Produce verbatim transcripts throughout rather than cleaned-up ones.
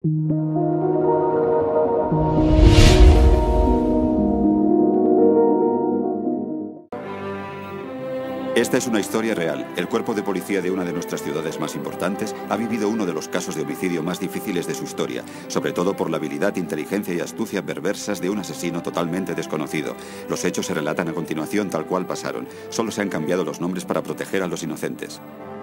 Esta es una historia real. El cuerpo de policía de una de nuestras ciudades más importantes ha vivido uno de los casos de homicidio más difíciles de su historia, sobre todo por la habilidad, inteligencia y astucia perversas de un asesino totalmente desconocido. Los hechos se relatan a continuación tal cual pasaron. Solo se han cambiado los nombres para proteger a los inocentes.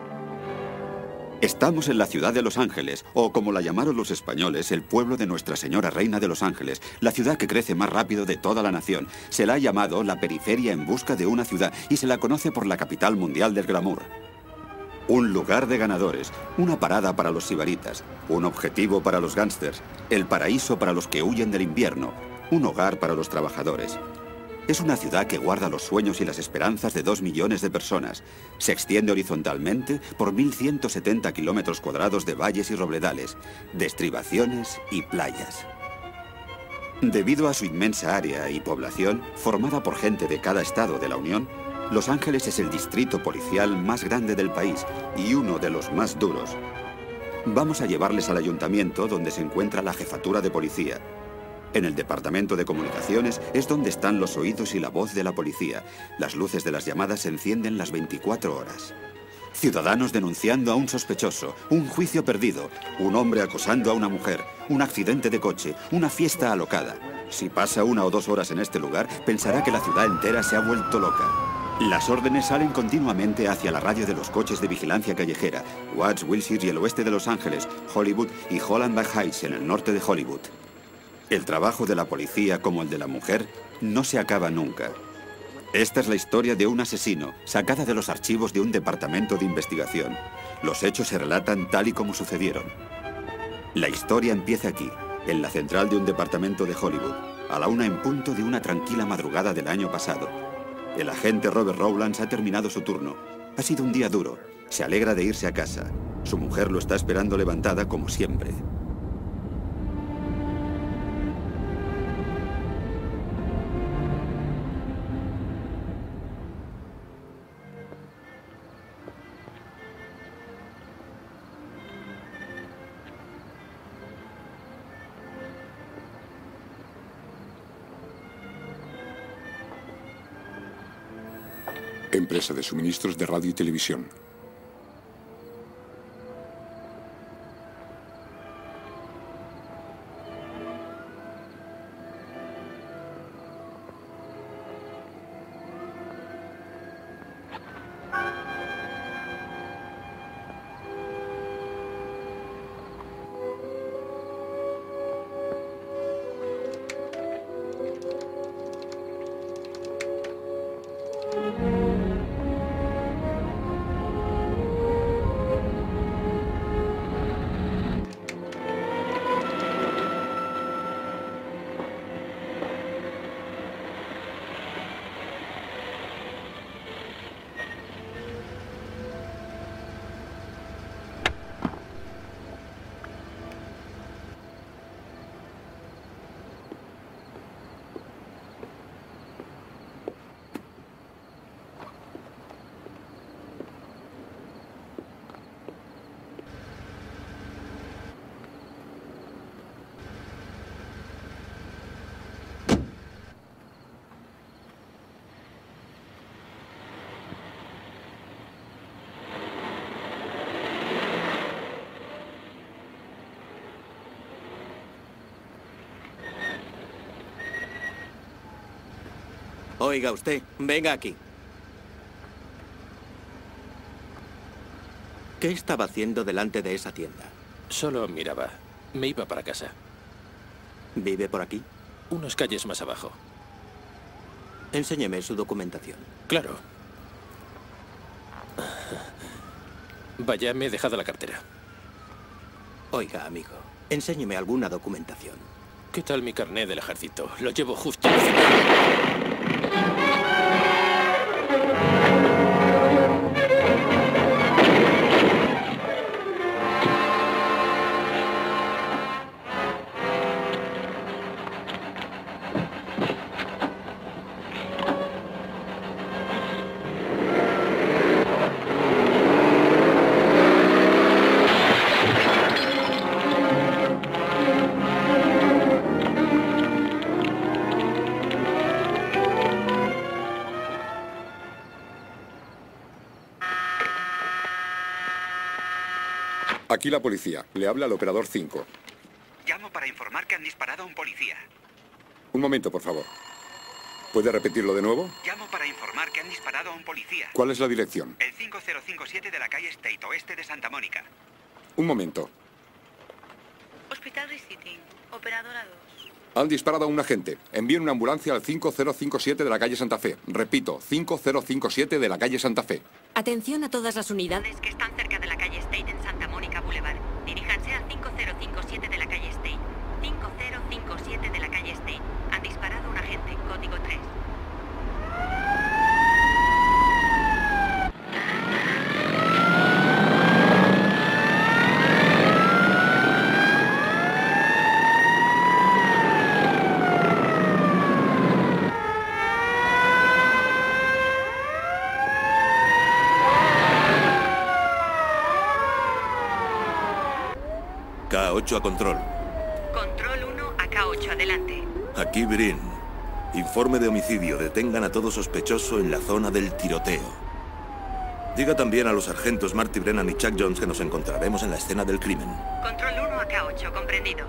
Estamos en la ciudad de Los Ángeles, o como la llamaron los españoles, el pueblo de Nuestra Señora Reina de Los Ángeles, la ciudad que crece más rápido de toda la nación. Se la ha llamado la periferia en busca de una ciudad y se la conoce por la capital mundial del glamour. Un lugar de ganadores, una parada para los sibaritas, un objetivo para los gángsters, el paraíso para los que huyen del invierno, un hogar para los trabajadores. Es una ciudad que guarda los sueños y las esperanzas de dos millones de personas. Se extiende horizontalmente por mil ciento setenta kilómetros cuadrados de valles y robledales, de estribaciones y playas. Debido a su inmensa área y población, formada por gente de cada estado de la Unión, Los Ángeles es el distrito policial más grande del país y uno de los más duros. Vamos a llevarles al ayuntamiento donde se encuentra la jefatura de policía. En el departamento de comunicaciones es donde están los oídos y la voz de la policía. Las luces de las llamadas se encienden las veinticuatro horas. Ciudadanos denunciando a un sospechoso, un juicio perdido, un hombre acosando a una mujer, un accidente de coche, una fiesta alocada. Si pasa una o dos horas en este lugar, pensará que la ciudad entera se ha vuelto loca. Las órdenes salen continuamente hacia la radio de los coches de vigilancia callejera, Watts, Wilshire y el oeste de Los Ángeles, Hollywood y Holland Heights en el norte de Hollywood. El trabajo de la policía, como el de la mujer, no se acaba nunca. Esta es la historia de un asesino, sacada de los archivos de un departamento de investigación. Los hechos se relatan tal y como sucedieron. La historia empieza aquí, en la central de un departamento de Hollywood, a la una en punto de una tranquila madrugada del año pasado. El agente Robert Rowlands ha terminado su turno. Ha sido un día duro. Se alegra de irse a casa. Su mujer lo está esperando levantada como siempre. Empresa de suministros de radio y televisión. Oiga usted, venga aquí. ¿Qué estaba haciendo delante de esa tienda? Solo miraba. Me iba para casa. ¿Vive por aquí? Unas calles más abajo. Enséñeme su documentación. Claro. Vaya, me he dejado la cartera. Oiga, amigo, enséñeme alguna documentación. ¿Qué tal mi carné del ejército? Lo llevo justo al final. Aquí la policía. Le habla al operador cinco. Llamo para informar que han disparado a un policía. Un momento, por favor. ¿Puede repetirlo de nuevo? Llamo para informar que han disparado a un policía. ¿Cuál es la dirección? El cinco cero cinco siete de la calle State, oeste de Santa Mónica. Un momento. Hospital Reciting, operadora dos. Han disparado a un agente. Envíen una ambulancia al cinco cero cinco siete de la calle Santa Fe. Repito, cinco cero cinco siete de la calle Santa Fe. Atención a todas las unidades Que están cerca de la calle State en Santa Mónica Boulevard. Diríjanse al cinco cero cinco siete de la calle State. cinco cero cinco siete de la calle State. Han disparado a un agente, código tres. K ocho a control. Control uno a K ocho, adelante. Aquí Brin. Informe de homicidio. Detengan a todo sospechoso en la zona del tiroteo. Diga también a los sargentos Marty Brennan y Chuck Jones que nos encontraremos en la escena del crimen. Control uno a K ocho, comprendido.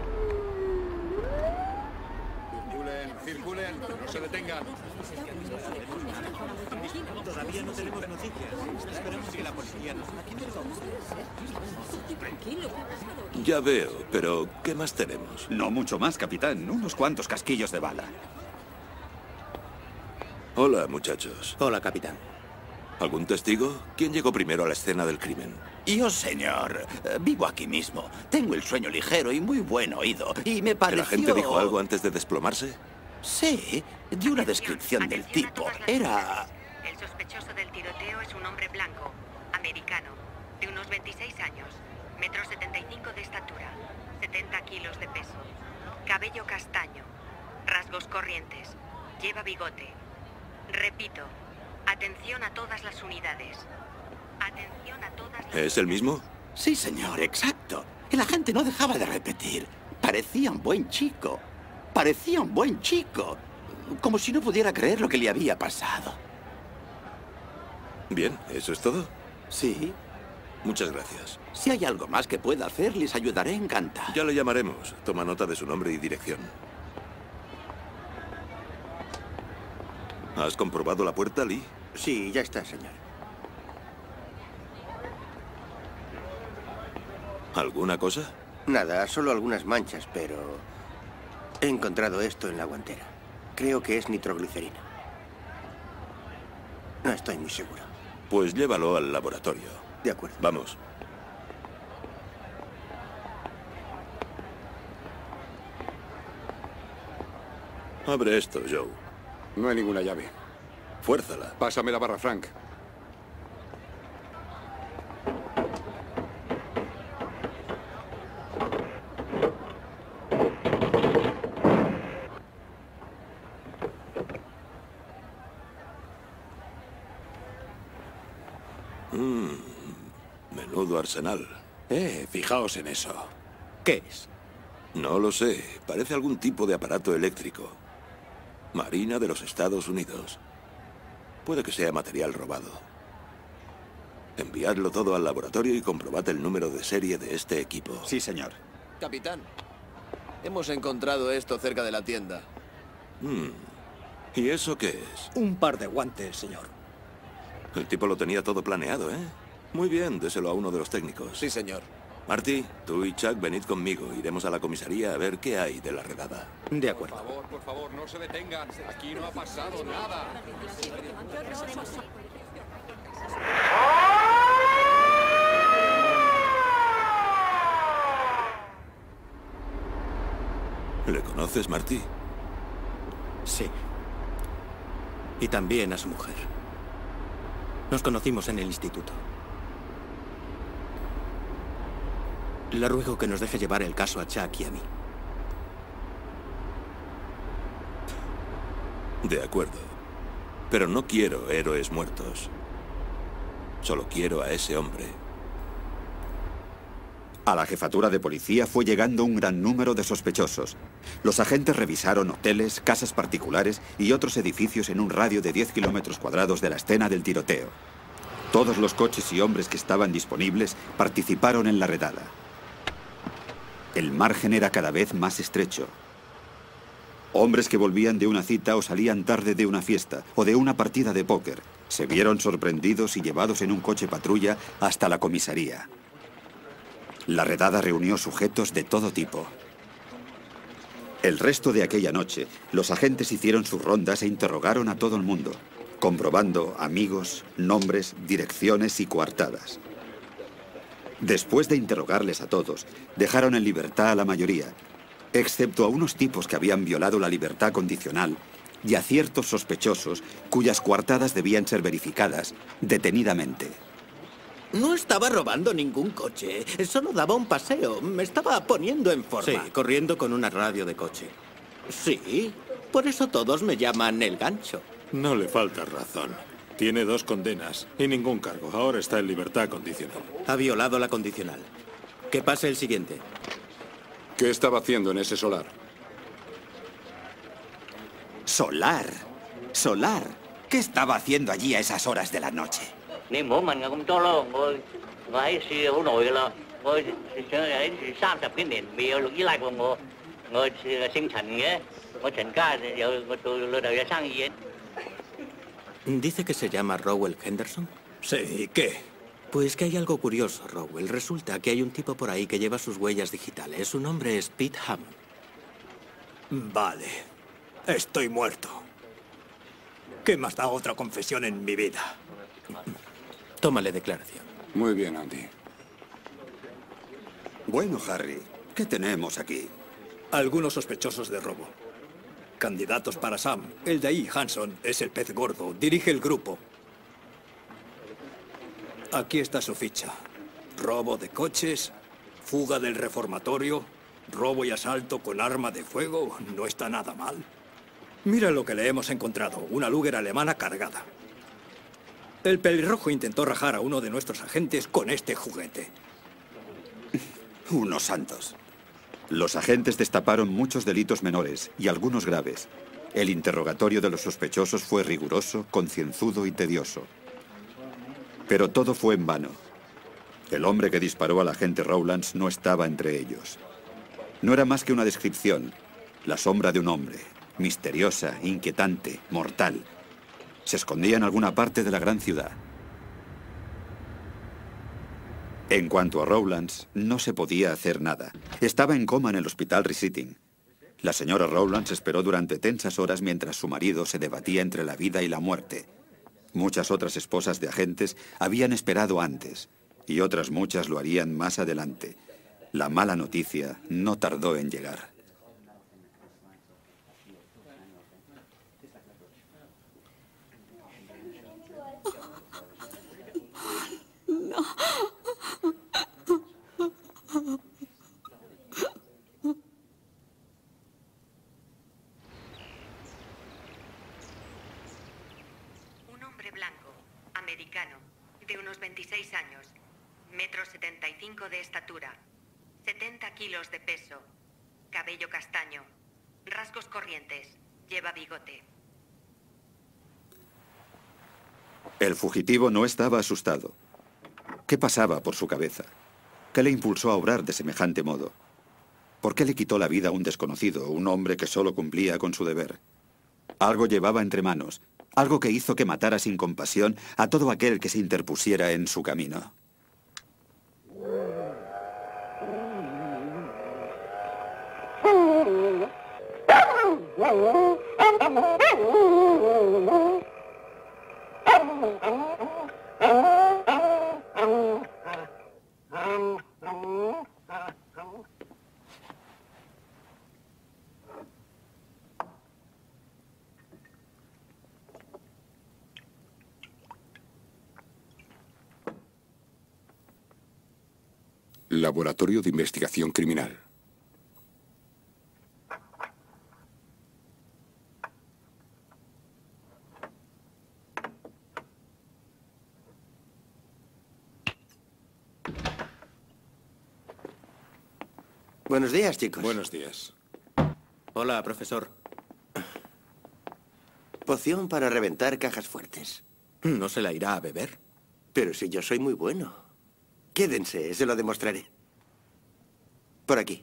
Circulen, circulen, no se detengan. Todavía no tenemos noticias. Esperamos que la policía nos... Ya veo, pero ¿qué más tenemos? No mucho más, capitán. Unos cuantos casquillos de bala. Hola, muchachos. Hola, capitán. ¿Algún testigo? ¿Quién llegó primero a la escena del crimen? Yo, señor. Eh, Vivo aquí mismo. Tengo el sueño ligero y muy buen oído. Y me pareció... ¿El agente dijo algo antes de desplomarse? Sí, dio una descripción del tipo. Era... El sospechoso del tiroteo es un hombre blanco, americano, de unos veintiséis años, metro setenta y cinco de estatura, setenta kilos de peso, cabello castaño, rasgos corrientes, lleva bigote. Repito, atención a todas las unidades. Atención a todas las ¿Es el mismo? Sí, señor, exacto. El agente no dejaba de repetir. Parecía un buen chico. Parecía un buen chico. Como si no pudiera creer lo que le había pasado. Bien, ¿eso es todo? Sí. Muchas gracias. Si hay algo más que pueda hacer, les ayudaré encantado. Ya le llamaremos. Toma nota de su nombre y dirección. ¿Has comprobado la puerta, Lee? Sí, ya está, señor. ¿Alguna cosa? Nada, solo algunas manchas, pero... He encontrado esto en la guantera. Creo que es nitroglicerina. No estoy muy seguro. Pues llévalo al laboratorio. De acuerdo. Vamos. Abre esto, Joe. No hay ninguna llave. Fuérzala. Pásame la barra, Frank. Mm, menudo arsenal. Eh, fijaos en eso. ¿Qué es? No lo sé. Parece algún tipo de aparato eléctrico. Marina de los Estados Unidos. Puede que sea material robado. Enviadlo todo al laboratorio y comprobad el número de serie de este equipo. Sí, señor. Capitán, hemos encontrado esto cerca de la tienda. Hmm. ¿Y eso qué es? Un par de guantes, señor. El tipo lo tenía todo planeado, ¿eh? Muy bien, déselo a uno de los técnicos. Sí, señor. Marty, tú y Chuck venid conmigo. Iremos a la comisaría a ver qué hay de la redada. De acuerdo. Por favor, por favor, no se detengan. Aquí no ha pasado nada. ¿Le conoces, Marty? Sí. Y también a su mujer. Nos conocimos en el instituto. Le ruego que nos deje llevar el caso a Chuck y a mí. De acuerdo. Pero no quiero héroes muertos. Solo quiero a ese hombre. A la jefatura de policía fue llegando un gran número de sospechosos. Los agentes revisaron hoteles, casas particulares y otros edificios en un radio de diez kilómetros cuadrados de la escena del tiroteo. Todos los coches y hombres que estaban disponibles participaron en la redada. El margen era cada vez más estrecho. Hombres que volvían de una cita o salían tarde de una fiesta o de una partida de póker se vieron sorprendidos y llevados en un coche patrulla hasta la comisaría. La redada reunió sujetos de todo tipo. El resto de aquella noche, los agentes hicieron sus rondas e interrogaron a todo el mundo, comprobando amigos, nombres, direcciones y coartadas. Después de interrogarles a todos, dejaron en libertad a la mayoría, excepto a unos tipos que habían violado la libertad condicional y a ciertos sospechosos cuyas coartadas debían ser verificadas detenidamente. No estaba robando ningún coche, solo daba un paseo. Me estaba poniendo en forma. Sí, corriendo con una radio de coche. Sí, por eso todos me llaman el gancho. No le falta razón. Tiene dos condenas y ningún cargo. Ahora está en libertad condicional. Ha violado la condicional. Que pase el siguiente. ¿Qué estaba haciendo en ese solar? Solar. Solar. ¿Qué estaba haciendo allí a esas horas de la noche? Dice que se llama Rowell Henderson. Sí, ¿y qué? Pues que hay algo curioso, Rowell. Resulta que hay un tipo por ahí que lleva sus huellas digitales. Su nombre es Pete Hammond. Vale. Estoy muerto. ¿Qué más da otra confesión en mi vida? Tómale declaración. Muy bien, Andy. Bueno, Harry, ¿qué tenemos aquí? Algunos sospechosos de robo. Candidatos para Sam. El de ahí, Hanson, es el pez gordo. Dirige el grupo. Aquí está su ficha. Robo de coches, fuga del reformatorio, robo y asalto con arma de fuego. No está nada mal. Mira lo que le hemos encontrado. Una Luger alemana cargada. El pelirrojo intentó rajar a uno de nuestros agentes con este juguete. Unos santos. Los agentes destaparon muchos delitos menores y algunos graves. El interrogatorio de los sospechosos fue riguroso, concienzudo y tedioso. Pero todo fue en vano. El hombre que disparó al agente Rowlands no estaba entre ellos. No era más que una descripción, la sombra de un hombre, misteriosa, inquietante, mortal. Se escondía en alguna parte de la gran ciudad. En cuanto a Rowlands, no se podía hacer nada. Estaba en coma en el hospital Reciting. La señora Rowlands esperó durante tensas horas mientras su marido se debatía entre la vida y la muerte. Muchas otras esposas de agentes habían esperado antes, y otras muchas lo harían más adelante. La mala noticia no tardó en llegar. No. Un hombre blanco, americano, de unos veintiséis años, metro setenta y cinco de estatura, setenta kilos de peso, cabello castaño, rasgos corrientes, lleva bigote. El fugitivo no estaba asustado. ¿Qué pasaba por su cabeza? ¿Qué le impulsó a obrar de semejante modo? ¿Por qué le quitó la vida a un desconocido, un hombre que solo cumplía con su deber? Algo llevaba entre manos, algo que hizo que matara sin compasión a todo aquel que se interpusiera en su camino. Laboratorio de Investigación Criminal. Buenos días, chicos. Buenos días. Hola, profesor. Poción para reventar cajas fuertes. ¿No se la irá a beber? Pero si yo soy muy bueno. Quédense, se lo demostraré. Por aquí.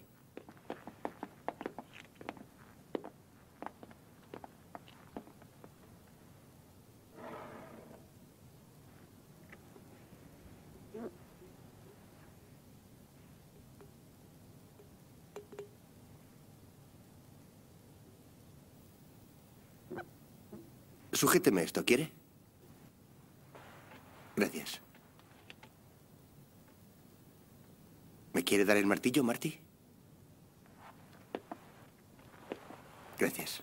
Sujéteme esto, ¿quiere? Gracias. ¿Me quiere dar el martillo, Marty? Gracias.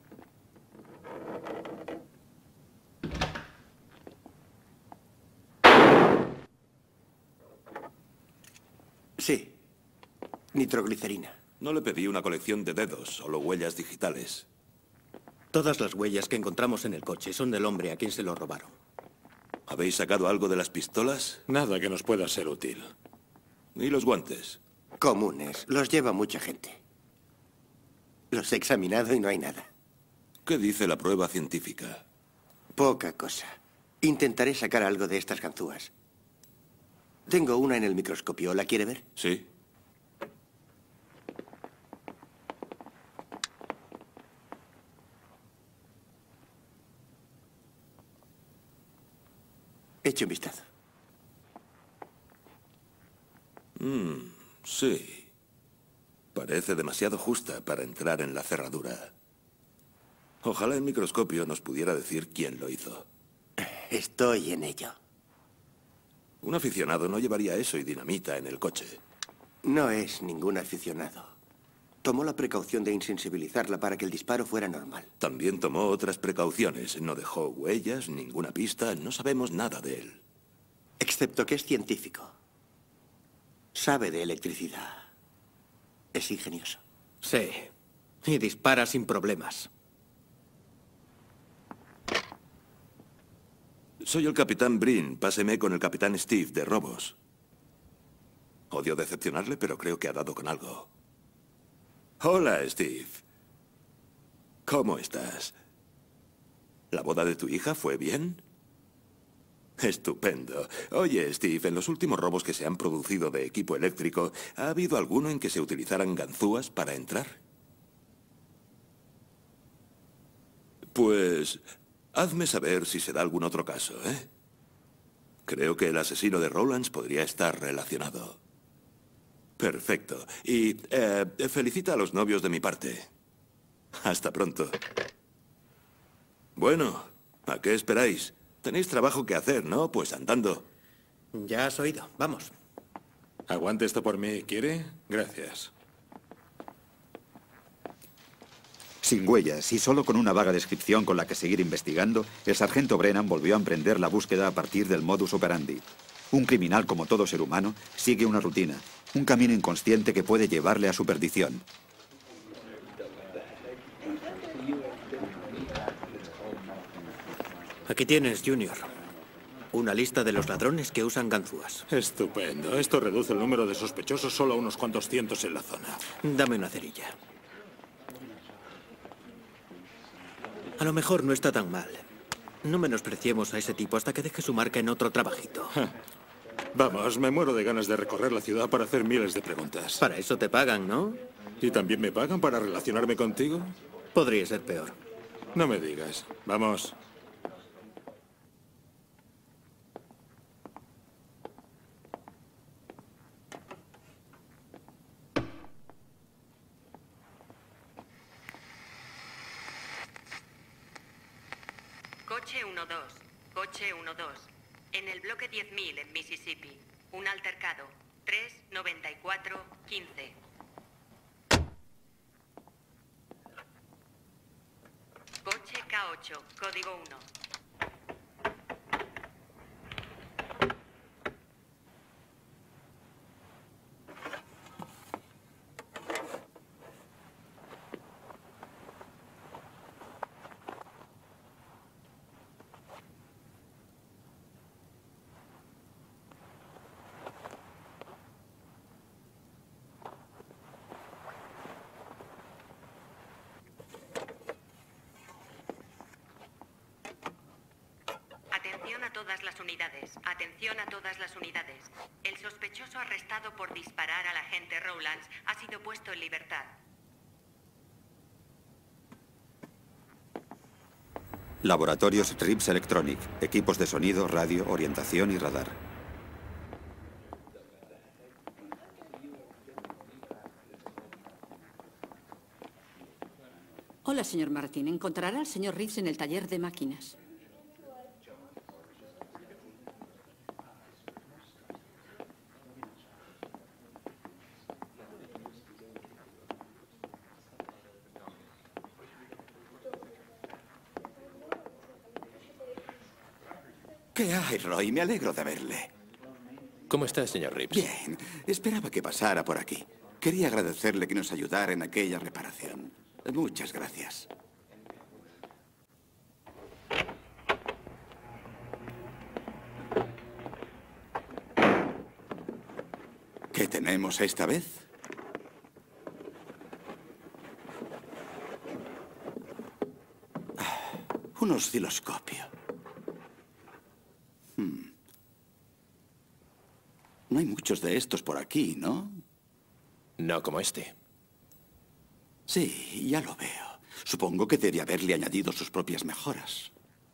Sí. Nitroglicerina. No le pedí una colección de dedos, solo huellas digitales. Todas las huellas que encontramos en el coche son del hombre a quien se lo robaron. ¿Habéis sacado algo de las pistolas? Nada que nos pueda ser útil. ¿Y los guantes? Comunes. Los lleva mucha gente. Los he examinado y no hay nada. ¿Qué dice la prueba científica? Poca cosa. Intentaré sacar algo de estas ganzúas. Tengo una en el microscopio. ¿La quiere ver? Sí. Eche un vistazo. Mm, sí. Parece demasiado justa para entrar en la cerradura. Ojalá el microscopio nos pudiera decir quién lo hizo. Estoy en ello. Un aficionado no llevaría eso y dinamita en el coche. No es ningún aficionado. Tomó la precaución de insensibilizarla para que el disparo fuera normal. También tomó otras precauciones. No dejó huellas, ninguna pista. No sabemos nada de él. Excepto que es científico. Sabe de electricidad. Es ingenioso. Sí. Y dispara sin problemas. Soy el capitán Brin. Páseme con el capitán Steve de Robos. Odio decepcionarle, pero creo que ha dado con algo. Hola, Steve. ¿Cómo estás? ¿La boda de tu hija fue bien? Estupendo. Oye, Steve, en los últimos robos que se han producido de equipo eléctrico, ¿ha habido alguno en que se utilizaran ganzúas para entrar? Pues hazme saber si se da algún otro caso, ¿eh? Creo que el asesino de Rowlands podría estar relacionado. Perfecto. Y eh, felicita a los novios de mi parte. Hasta pronto. Bueno, ¿a qué esperáis? Tenéis trabajo que hacer, ¿no? Pues andando. Ya has oído. Vamos. Aguante esto por mí, ¿quiere? Gracias. Sin huellas y solo con una vaga descripción con la que seguir investigando, el sargento Brennan volvió a emprender la búsqueda a partir del modus operandi. Un criminal, como todo ser humano, sigue una rutina, un camino inconsciente que puede llevarle a su perdición. Aquí tienes, Junior. Una lista de los ladrones que usan ganzúas. Estupendo. Esto reduce el número de sospechosos solo a unos cuantos cientos en la zona. Dame una cerilla. A lo mejor no está tan mal. No menospreciemos a ese tipo hasta que deje su marca en otro trabajito. Vamos, me muero de ganas de recorrer la ciudad para hacer miles de preguntas. Para eso te pagan, ¿no? ¿Y también me pagan para relacionarme contigo? Podría ser peor. No me digas. Vamos. Coche uno dos. Coche uno dos. En el bloque diez mil en Mississippi. Un altercado. tres noventa y cuatro quince. Coche K ocho. Código uno. a todas las unidades. Atención a todas las unidades. El sospechoso arrestado por disparar al agente Rowlands ha sido puesto en libertad. Laboratorios Rips Electronic. Equipos de sonido, radio, orientación y radar. Hola, señor Martín. Encontrará al señor Reeves en el taller de máquinas. ¿Qué hay, Roy? Me alegro de verle. ¿Cómo está, señor Reeves? Bien. Esperaba que pasara por aquí. Quería agradecerle que nos ayudara en aquella reparación. Muchas gracias. ¿Qué tenemos esta vez? Ah, un osciloscopio. Hmm. No hay muchos de estos por aquí, ¿no? No como este. Sí, ya lo veo. Supongo que debe haberle añadido sus propias mejoras.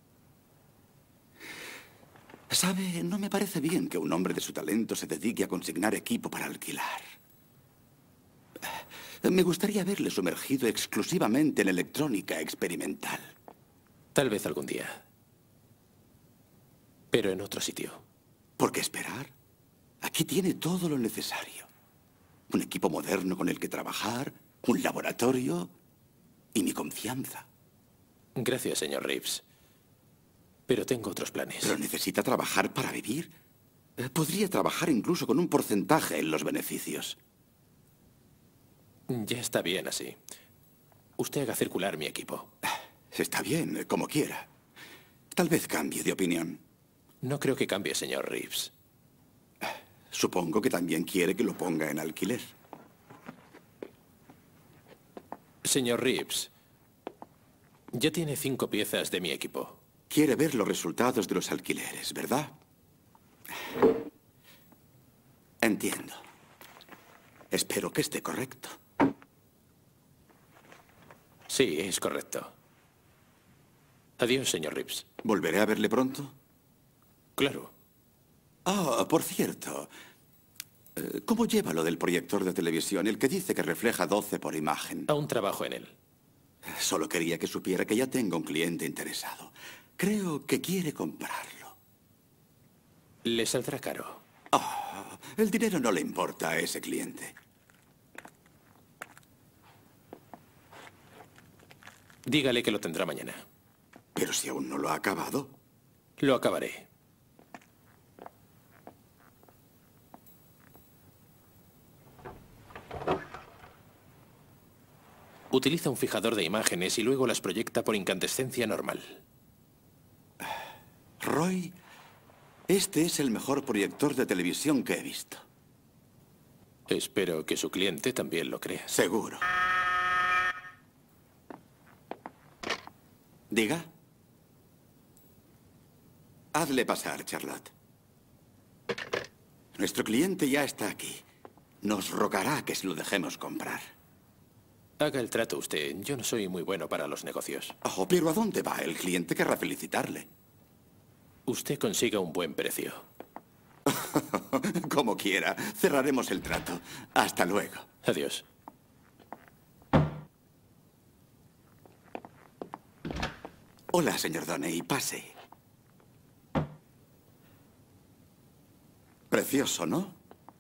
Sabe, no me parece bien que un hombre de su talento se dedique a consignar equipo para alquilar. Me gustaría verle sumergido exclusivamente en electrónica experimental. Tal vez algún día. Pero en otro sitio. ¿Por qué esperar? Aquí tiene todo lo necesario. Un equipo moderno con el que trabajar, un laboratorio y mi confianza. Gracias, señor Reeves. Pero tengo otros planes. ¿Pero necesita trabajar para vivir? Podría trabajar incluso con un porcentaje en los beneficios. Ya está bien así. Usted haga circular mi equipo. Está bien, como quiera. Tal vez cambie de opinión. No creo que cambie, señor Reeves. Supongo que también quiere que lo ponga en alquiler. Señor Reeves, ya tiene cinco piezas de mi equipo. Quiere ver los resultados de los alquileres, ¿verdad? Entiendo. Espero que esté correcto. Sí, es correcto. Adiós, señor Reeves. ¿Volveré a verle pronto? Claro. Ah, por cierto. ¿Cómo lleva lo del proyector de televisión, el que dice que refleja doce por imagen? Aún trabajo en él. Solo quería que supiera que ya tengo un cliente interesado. Creo que quiere comprarlo. Le saldrá caro. Oh, el dinero no le importa a ese cliente. Dígale que lo tendrá mañana. Pero si aún no lo ha acabado. Lo acabaré. Utiliza un fijador de imágenes y luego las proyecta por incandescencia normal. Roy, este es el mejor proyector de televisión que he visto. Espero que su cliente también lo crea. Seguro. Diga. Hazle pasar, Charlotte. Nuestro cliente ya está aquí. Nos rogará que se lo dejemos comprar. Haga el trato usted. Yo no soy muy bueno para los negocios. Oh, pero ¿a dónde va? El cliente querrá felicitarle. Usted consiga un buen precio. Como quiera. Cerraremos el trato. Hasta luego. Adiós. Hola, señor Doney. Pase. Precioso, ¿no?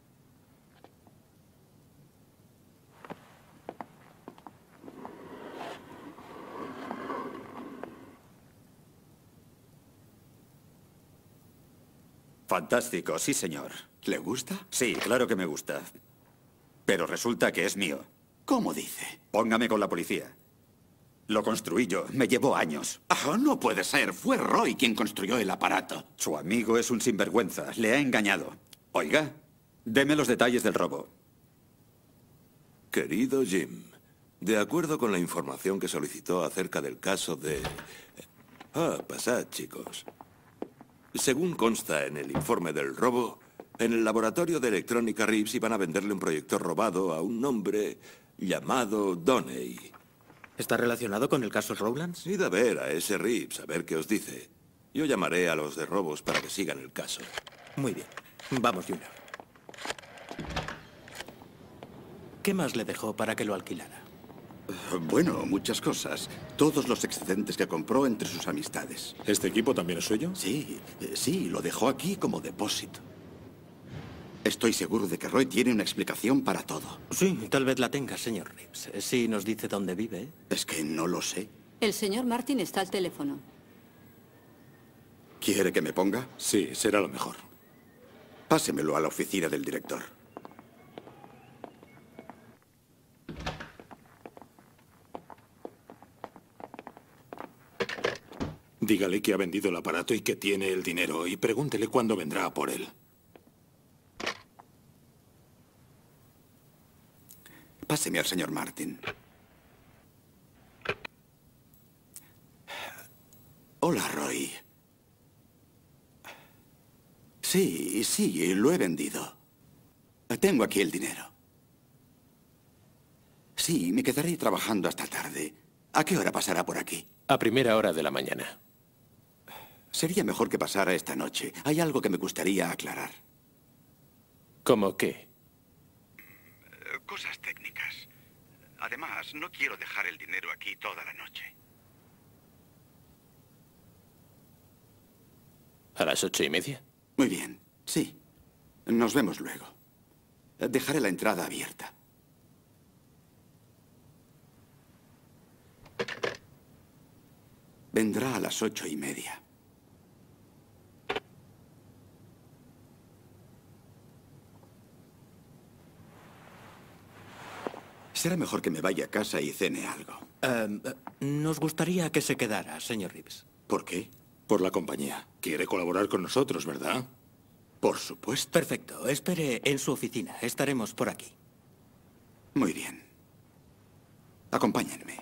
Fantástico, sí, señor. ¿Le gusta? Sí, claro que me gusta. Pero resulta que es mío. ¿Cómo dice? Póngame con la policía. Lo construí yo. Me llevó años. Ah, no puede ser. Fue Roy quien construyó el aparato. Su amigo es un sinvergüenza. Le ha engañado. Oiga, deme los detalles del robo. Querido Jim, de acuerdo con la información que solicitó acerca del caso de... Ah, pasad, chicos. Según consta en el informe del robo, en el laboratorio de electrónica Reeves iban a venderle un proyector robado a un hombre llamado Doney. ¿Está relacionado con el caso Rowlands? Id a ver a ese Reeves, a ver qué os dice. Yo llamaré a los de robos para que sigan el caso. Muy bien. Vamos, Junior. ¿Qué más le dejó para que lo alquilara? Bueno, muchas cosas. Todos los excedentes que compró entre sus amistades. ¿Este equipo también es suyo? Sí, eh, sí, lo dejó aquí como depósito. Estoy seguro de que Roy tiene una explicación para todo. Sí, tal vez la tenga, señor Reeves. Sí, nos dice dónde vive. Es que no lo sé. El señor Martin está al teléfono. ¿Quiere que me ponga? Sí, será lo mejor. Pásemelo a la oficina del director. Dígale que ha vendido el aparato y que tiene el dinero, y pregúntele cuándo vendrá a por él. Páseme al señor Martin. Hola, Roy. Sí, sí, lo he vendido. Tengo aquí el dinero. Sí, me quedaré trabajando hasta tarde. ¿A qué hora pasará por aquí? A primera hora de la mañana. Sería mejor que pasara esta noche. Hay algo que me gustaría aclarar. ¿Cómo qué? Cosas técnicas. Además, no quiero dejar el dinero aquí toda la noche. ¿A las ocho y media? Muy bien, sí. Nos vemos luego. Dejaré la entrada abierta. Vendrá a las ocho y media. Será mejor que me vaya a casa y cene algo. Uh, nos gustaría que se quedara, señor Reeves. ¿Por qué? Por la compañía. Quiere colaborar con nosotros, ¿verdad? Por supuesto. Perfecto. Espere en su oficina. Estaremos por aquí. Muy bien. Acompáñenme.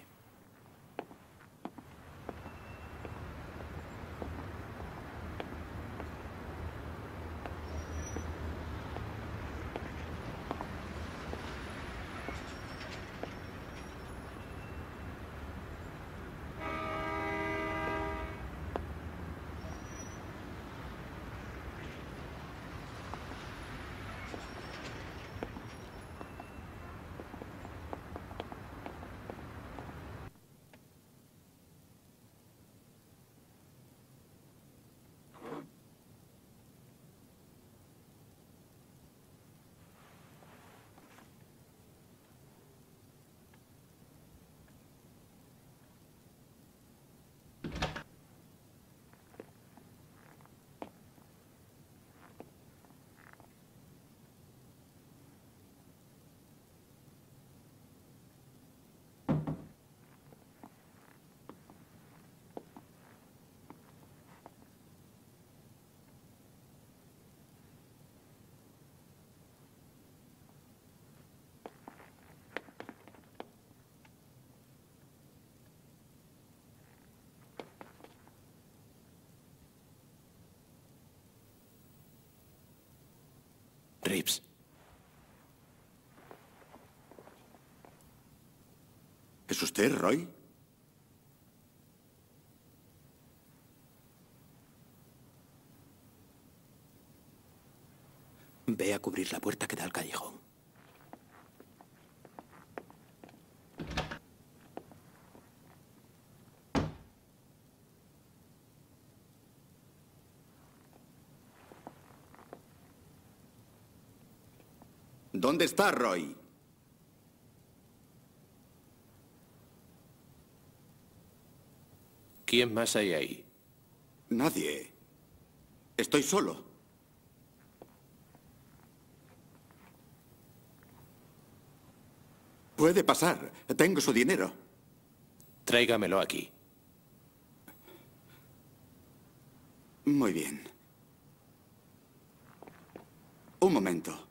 Reeves. ¿Es usted, Roy? Ve a cubrir la puerta que da al callejón. ¿Dónde está Roy? ¿Quién más hay ahí? Nadie. Estoy solo. Puede pasar. Tengo su dinero. Tráigamelo aquí. Muy bien. Un momento.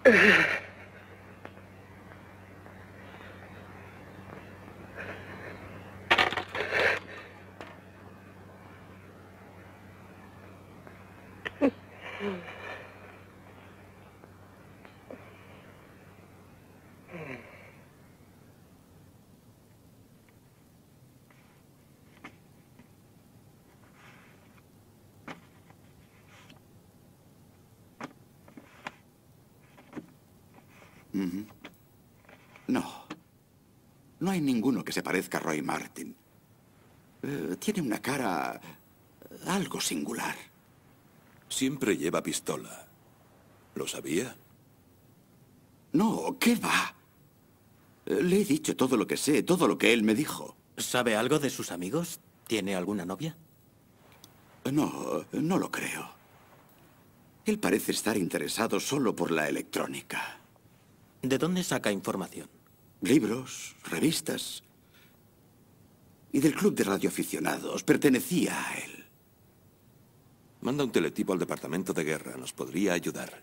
Ujú. No. No hay ninguno que se parezca a Roy Martin. Eh, tiene una cara algo singular. Siempre lleva pistola. ¿Lo sabía? No, ¿qué va? Eh, Le he dicho todo lo que sé, todo lo que él me dijo. ¿Sabe algo de sus amigos? ¿Tiene alguna novia? No, no lo creo. Él parece estar interesado solo por la electrónica. ¿De dónde saca información? Libros, revistas. Y del club de radioaficionados. Pertenecía a él. Manda un teletipo al departamento de guerra. Nos podría ayudar.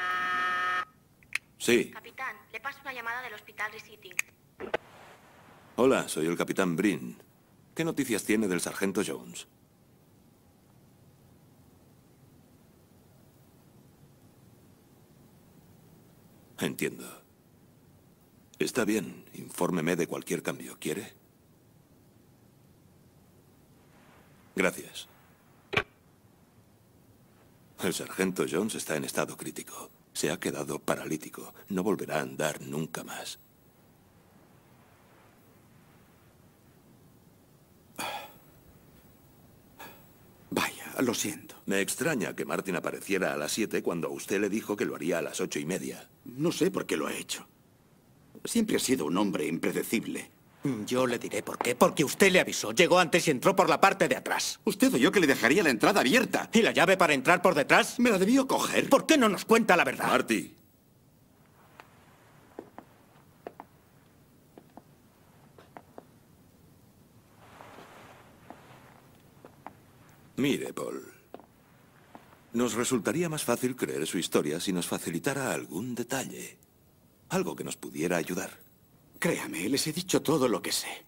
Sí. Capitán, le paso una llamada del hospital Receiving. Hola, soy el capitán Brin. ¿Qué noticias tiene del sargento Jones? Entiendo. Está bien, infórmeme de cualquier cambio. ¿Quiere? Gracias. El sargento Jones está en estado crítico. Se ha quedado paralítico. No volverá a andar nunca más. Vaya, lo siento. Me extraña que Martin apareciera a las siete cuando usted le dijo que lo haría a las ocho y media. No sé por qué lo ha hecho. Siempre ha sido un hombre impredecible. Yo le diré por qué. Porque usted le avisó. Llegó antes y entró por la parte de atrás. Usted o yo que le dejaría la entrada abierta. ¿Y la llave para entrar por detrás? Me la debió coger. ¿Por qué no nos cuenta la verdad? Marty. Mire, Paul. Nos resultaría más fácil creer su historia si nos facilitara algún detalle. Algo que nos pudiera ayudar. Créame, les he dicho todo lo que sé.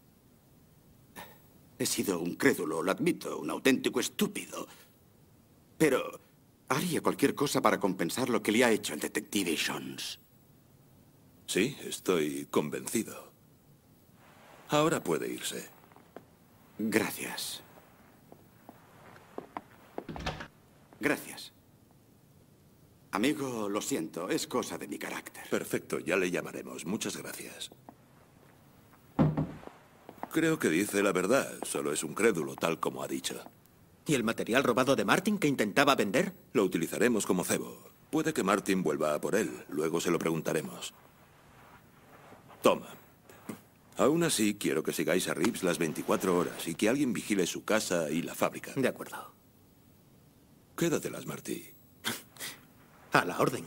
He sido un crédulo, lo admito, un auténtico estúpido. Pero haría cualquier cosa para compensar lo que le ha hecho el detective Jones. Sí, estoy convencido. Ahora puede irse. Gracias. Gracias. Amigo, lo siento, es cosa de mi carácter. Perfecto, ya le llamaremos. Muchas gracias. Creo que dice la verdad. Solo es un crédulo, tal como ha dicho. ¿Y el material robado de Martin que intentaba vender? Lo utilizaremos como cebo. Puede que Martin vuelva a por él. Luego se lo preguntaremos. Toma. Aún así, quiero que sigáis a Reeves las veinticuatro horas y que alguien vigile su casa y la fábrica. De acuerdo. Quédatelas, Marty. A la orden.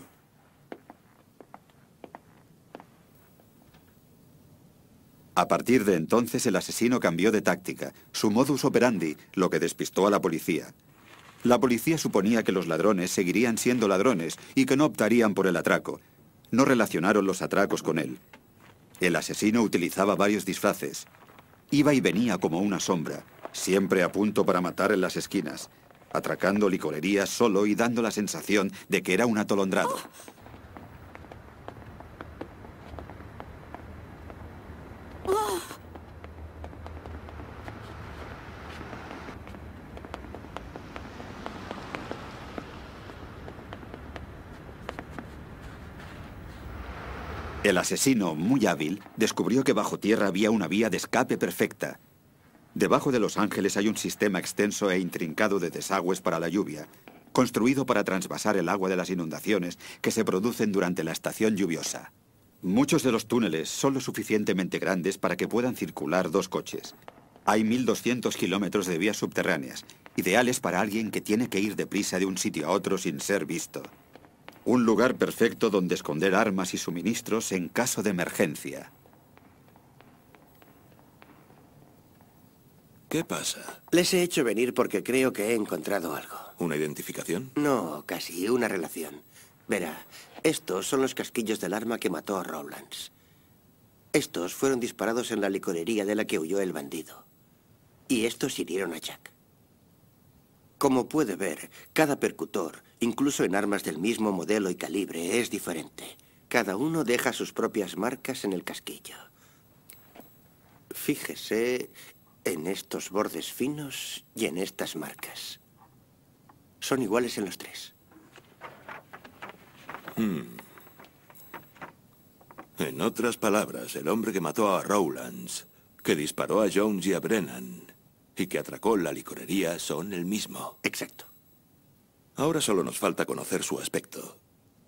A partir de entonces, el asesino cambió de táctica, su modus operandi, lo que despistó a la policía. La policía suponía que los ladrones seguirían siendo ladrones y que no optarían por el atraco. No relacionaron los atracos con él. El asesino utilizaba varios disfraces. Iba y venía como una sombra, siempre a punto para matar en las esquinas, atracando licorerías solo y dando la sensación de que era un atolondrado. Oh. Oh. El asesino, muy hábil, descubrió que bajo tierra había una vía de escape perfecta. Debajo de Los Ángeles hay un sistema extenso e intrincado de desagües para la lluvia, construido para transvasar el agua de las inundaciones que se producen durante la estación lluviosa. Muchos de los túneles son lo suficientemente grandes para que puedan circular dos coches. Hay mil doscientos kilómetros de vías subterráneas, ideales para alguien que tiene que ir deprisa de un sitio a otro sin ser visto. Un lugar perfecto donde esconder armas y suministros en caso de emergencia. ¿Qué pasa? Les he hecho venir porque creo que he encontrado algo. ¿Una identificación? No, casi una relación. Verá, estos son los casquillos del arma que mató a Rowlands. Estos fueron disparados en la licorería de la que huyó el bandido. Y estos hirieron a Jack. Como puede ver, cada percutor, incluso en armas del mismo modelo y calibre, es diferente. Cada uno deja sus propias marcas en el casquillo. Fíjese en estos bordes finos y en estas marcas. Son iguales en los tres. Hmm. En otras palabras, el hombre que mató a Rowlands, que disparó a Jones y a Brennan, y que atracó la licorería son el mismo. Exacto. Ahora solo nos falta conocer su aspecto.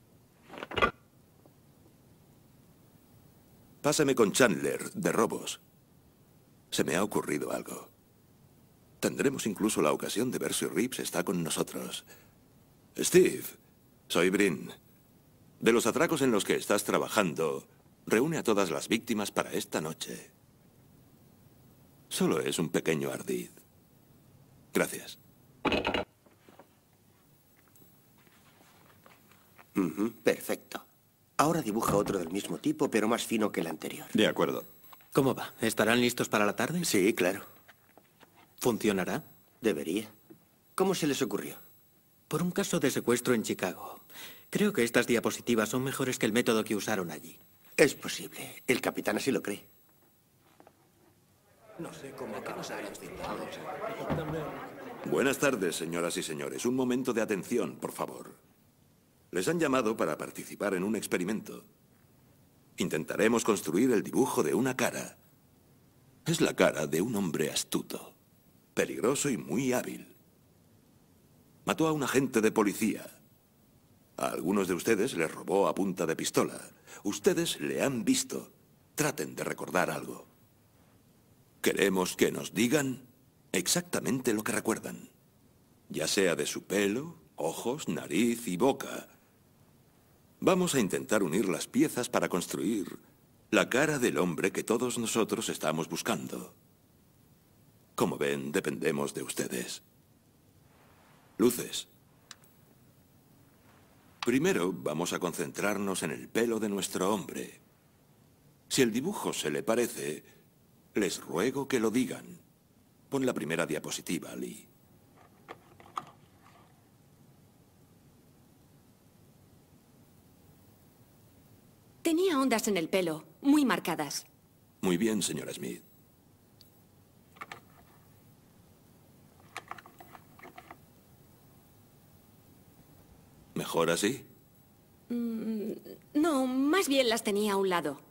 Pásame con Chandler, de Robos. Se me ha ocurrido algo. Tendremos incluso la ocasión de ver si Reeves está con nosotros. Steve, soy Brin. De los atracos en los que estás trabajando, reúne a todas las víctimas para esta noche. Solo es un pequeño ardid. Gracias. Uh-huh, perfecto. Ahora dibuja otro del mismo tipo, pero más fino que el anterior. De acuerdo. ¿Cómo va? ¿Estarán listos para la tarde? Sí, claro. ¿Funcionará? Debería. ¿Cómo se les ocurrió? Por un caso de secuestro en Chicago. Creo que estas diapositivas son mejores que el método que usaron allí. Es posible. El capitán así lo cree. No sé cómo que nos hayas citado. Buenas tardes, señoras y señores. Un momento de atención, por favor. Les han llamado para participar en un experimento. Intentaremos construir el dibujo de una cara. Es la cara de un hombre astuto, peligroso y muy hábil. Mató a un agente de policía. A algunos de ustedes les robó a punta de pistola. Ustedes le han visto. Traten de recordar algo. Queremos que nos digan exactamente lo que recuerdan. Ya sea de su pelo, ojos, nariz y boca. Vamos a intentar unir las piezas para construir la cara del hombre que todos nosotros estamos buscando. Como ven, dependemos de ustedes. Luces. Primero vamos a concentrarnos en el pelo de nuestro hombre. Si el dibujo se le parece, les ruego que lo digan. Pon la primera diapositiva, Lee. Tenía ondas en el pelo, muy marcadas. Muy bien, señora Smith. ¿Mejor así? Mm, no, más bien las tenía a un lado.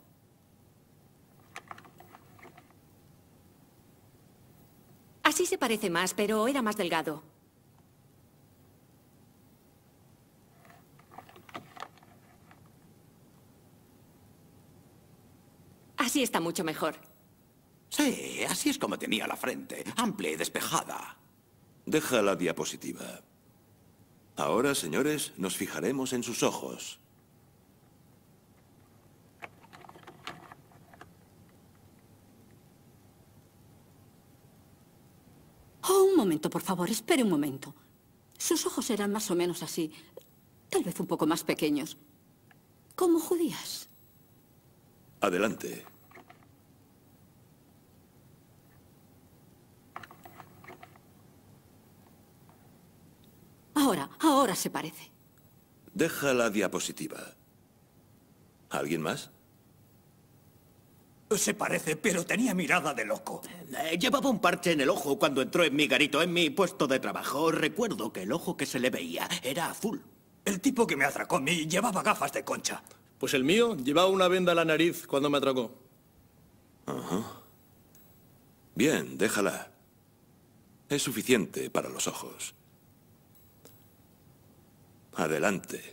Así se parece más, pero era más delgado. Así está mucho mejor. Sí, así es como tenía la frente, amplia y despejada. Deja la diapositiva. Ahora, señores, nos fijaremos en sus ojos. Oh, un momento, por favor, espere un momento. Sus ojos eran más o menos así, tal vez un poco más pequeños. Como judías. Adelante. Ahora, ahora se parece. Deja la diapositiva. ¿Alguien más? Se parece, pero tenía mirada de loco. Eh, llevaba un parche en el ojo cuando entró en mi garito, en mi puesto de trabajo. Recuerdo que el ojo que se le veía era azul. El tipo que me atracó a mí llevaba gafas de concha. Pues el mío llevaba una venda en la nariz cuando me atracó. Ajá. Bien, déjala. Es suficiente para los ojos. Adelante.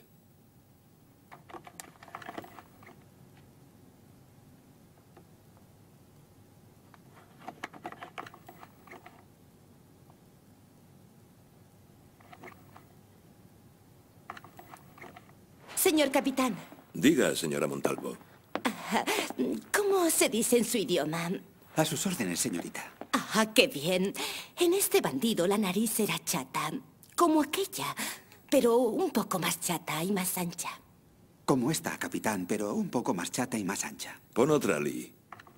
Señor capitán. Diga, señora Montalvo. ¿Cómo se dice en su idioma? A sus órdenes, señorita. Ah, qué bien. En este bandido la nariz era chata, como aquella. pero un poco más chata y más ancha. Como esta, capitán, pero un poco más chata y más ancha. Pon otra, Lee.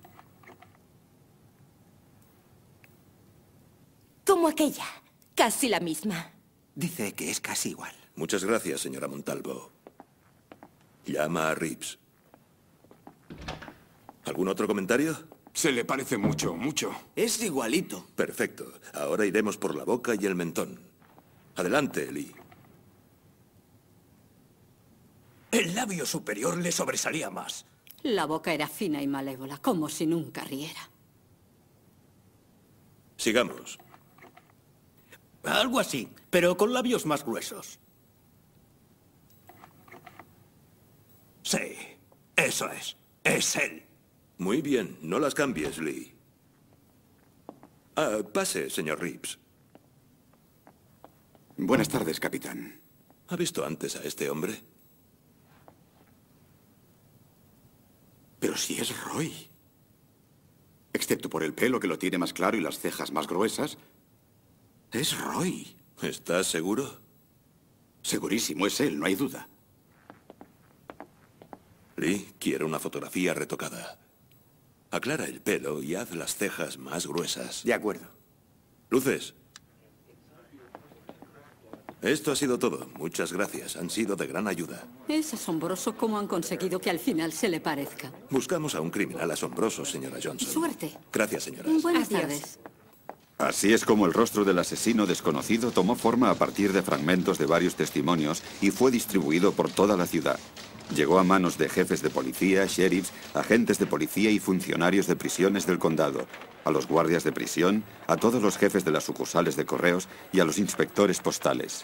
Como aquella. Casi la misma. Dice que es casi igual. Muchas gracias, señora Montalvo. Llama a Reeves. ¿Algún otro comentario? Se le parece mucho, mucho. Es igualito. Perfecto. Ahora iremos por la boca y el mentón. Adelante, Lee. El labio superior le sobresalía más. La boca era fina y malévola, como si nunca riera. Sigamos. Algo así, pero con labios más gruesos. Sí, eso es. Es él. Muy bien, no las cambies, Lee. Ah, pase, señor Reeves. Buenas tardes, capitán. ¿Ha visto antes a este hombre? Pero si es Roy. Excepto por el pelo, que lo tiene más claro, y las cejas más gruesas. Es Roy. ¿Estás seguro? Segurísimo, es él, no hay duda. Lee, quiero una fotografía retocada. Aclara el pelo y haz las cejas más gruesas. De acuerdo. Luces. Esto ha sido todo. Muchas gracias. Han sido de gran ayuda. Es asombroso cómo han conseguido que al final se le parezca. Buscamos a un criminal asombroso, señora Johnson. Suerte. Gracias, señora. Buenas tardes. Así es como el rostro del asesino desconocido tomó forma a partir de fragmentos de varios testimonios y fue distribuido por toda la ciudad. Llegó a manos de jefes de policía, sheriffs, agentes de policía y funcionarios de prisiones del condado, a los guardias de prisión, a todos los jefes de las sucursales de correos y a los inspectores postales.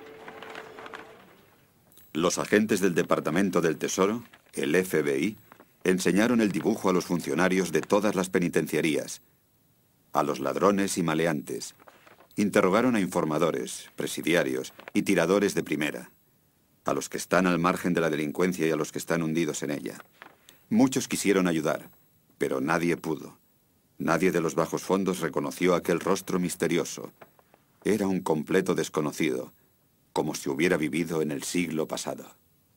Los agentes del Departamento del Tesoro, el F B I, enseñaron el dibujo a los funcionarios de todas las penitenciarías, a los ladrones y maleantes. Interrogaron a informadores, presidiarios y tiradores de primera, a los que están al margen de la delincuencia y a los que están hundidos en ella. Muchos quisieron ayudar, pero nadie pudo. Nadie de los bajos fondos reconoció aquel rostro misterioso. Era un completo desconocido, como si hubiera vivido en el siglo pasado.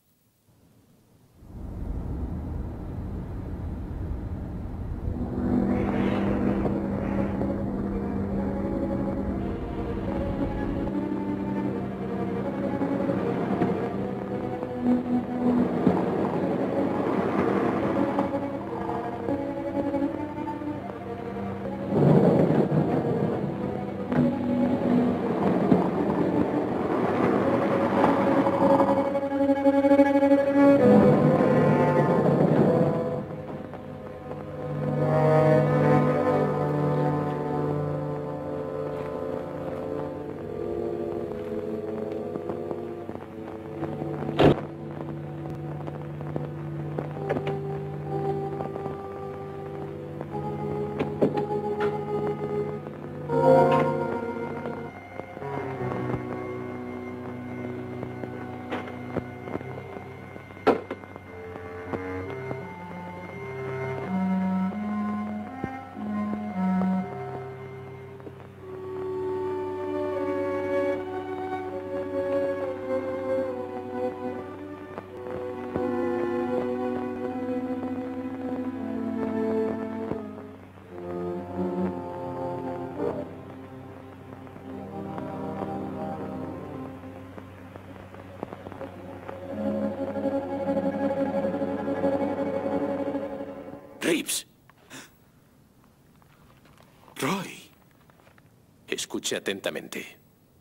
Reeves. Roy. Escuche atentamente.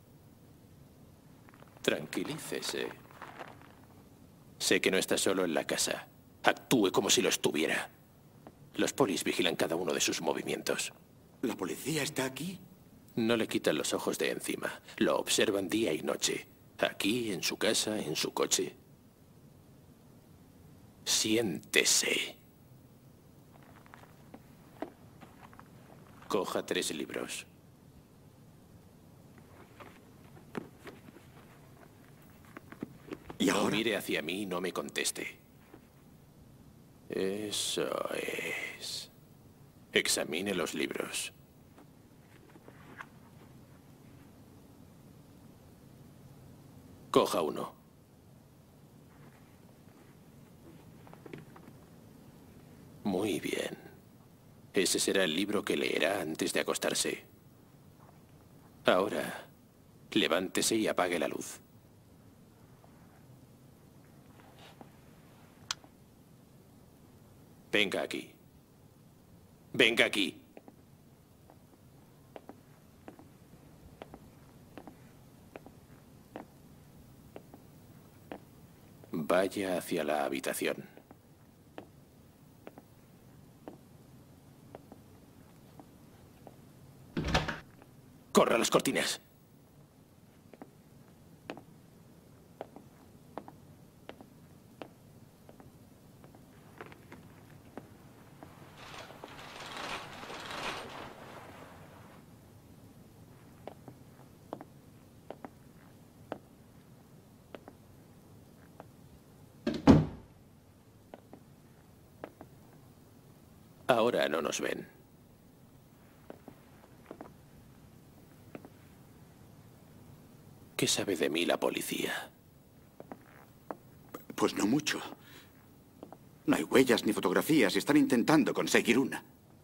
Tranquilícese. Sé que no está solo en la casa. Actúe como si lo estuviera. Los polis vigilan cada uno de sus movimientos. ¿La policía está aquí? No le quitan los ojos de encima. Lo observan día y noche. Aquí, en su casa, en su coche. Siéntese. Coja tres libros. ¿Y no ahora? mire hacia mí y no me conteste. Eso es. Examine los libros. Coja uno. Muy bien. Ese será el libro que leerá antes de acostarse. Ahora, levántese y apague la luz. Venga aquí. Venga aquí. Vaya hacia la habitación. ¡Corra las cortinas! Ahora no nos ven. ¿Qué sabe de mí la policía? Pues no mucho. No hay huellas ni fotografías y están intentando conseguir una.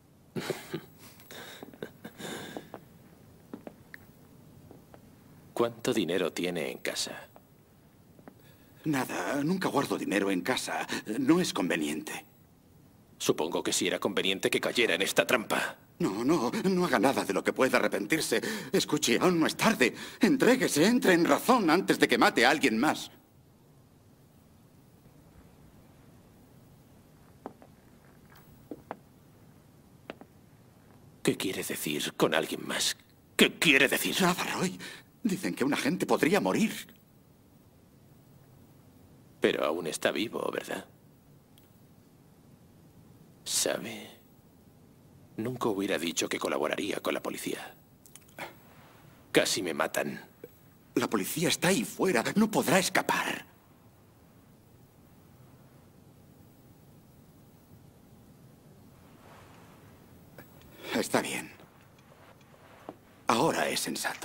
¿Cuánto dinero tiene en casa? Nada, nunca guardo dinero en casa. No es conveniente. Supongo que sí era conveniente que cayera en esta trampa. No, no, no haga nada de lo que pueda arrepentirse. Escuche, aún no es tarde. Entréguese, entre en razón antes de que mate a alguien más. ¿Qué quiere decir con alguien más? ¿Qué quiere decir? Nada, Roy. Dicen que un agente podría morir. Pero aún está vivo, ¿verdad? ¿Sabe? Nunca hubiera dicho que colaboraría con la policía. Casi me matan. La policía está ahí fuera. No podrá escapar. Está bien. Ahora es sensato.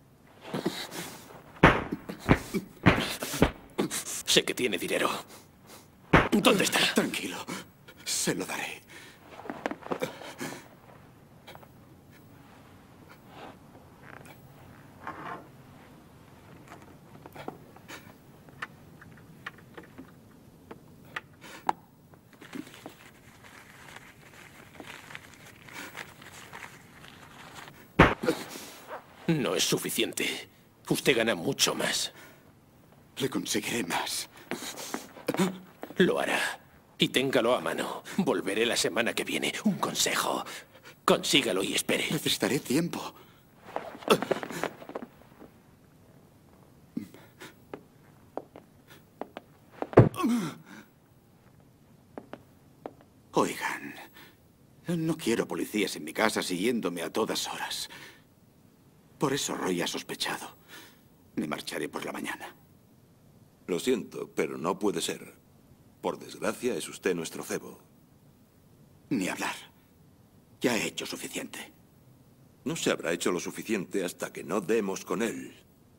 Sé que tiene dinero. ¿Dónde está? Tranquilo. Se lo daré. No es suficiente. Usted gana mucho más. Le conseguiré más. Lo hará. Y téngalo a mano. Volveré la semana que viene. Un consejo. Consígalo y espere. Necesitaré tiempo. Oigan, no quiero policías en mi casa siguiéndome a todas horas. Por eso Roy ha sospechado. Me marcharé por la mañana. Lo siento, pero no puede ser. Por desgracia, es usted nuestro cebo. Ni hablar. Ya he hecho suficiente. No se habrá hecho lo suficiente hasta que no demos con él.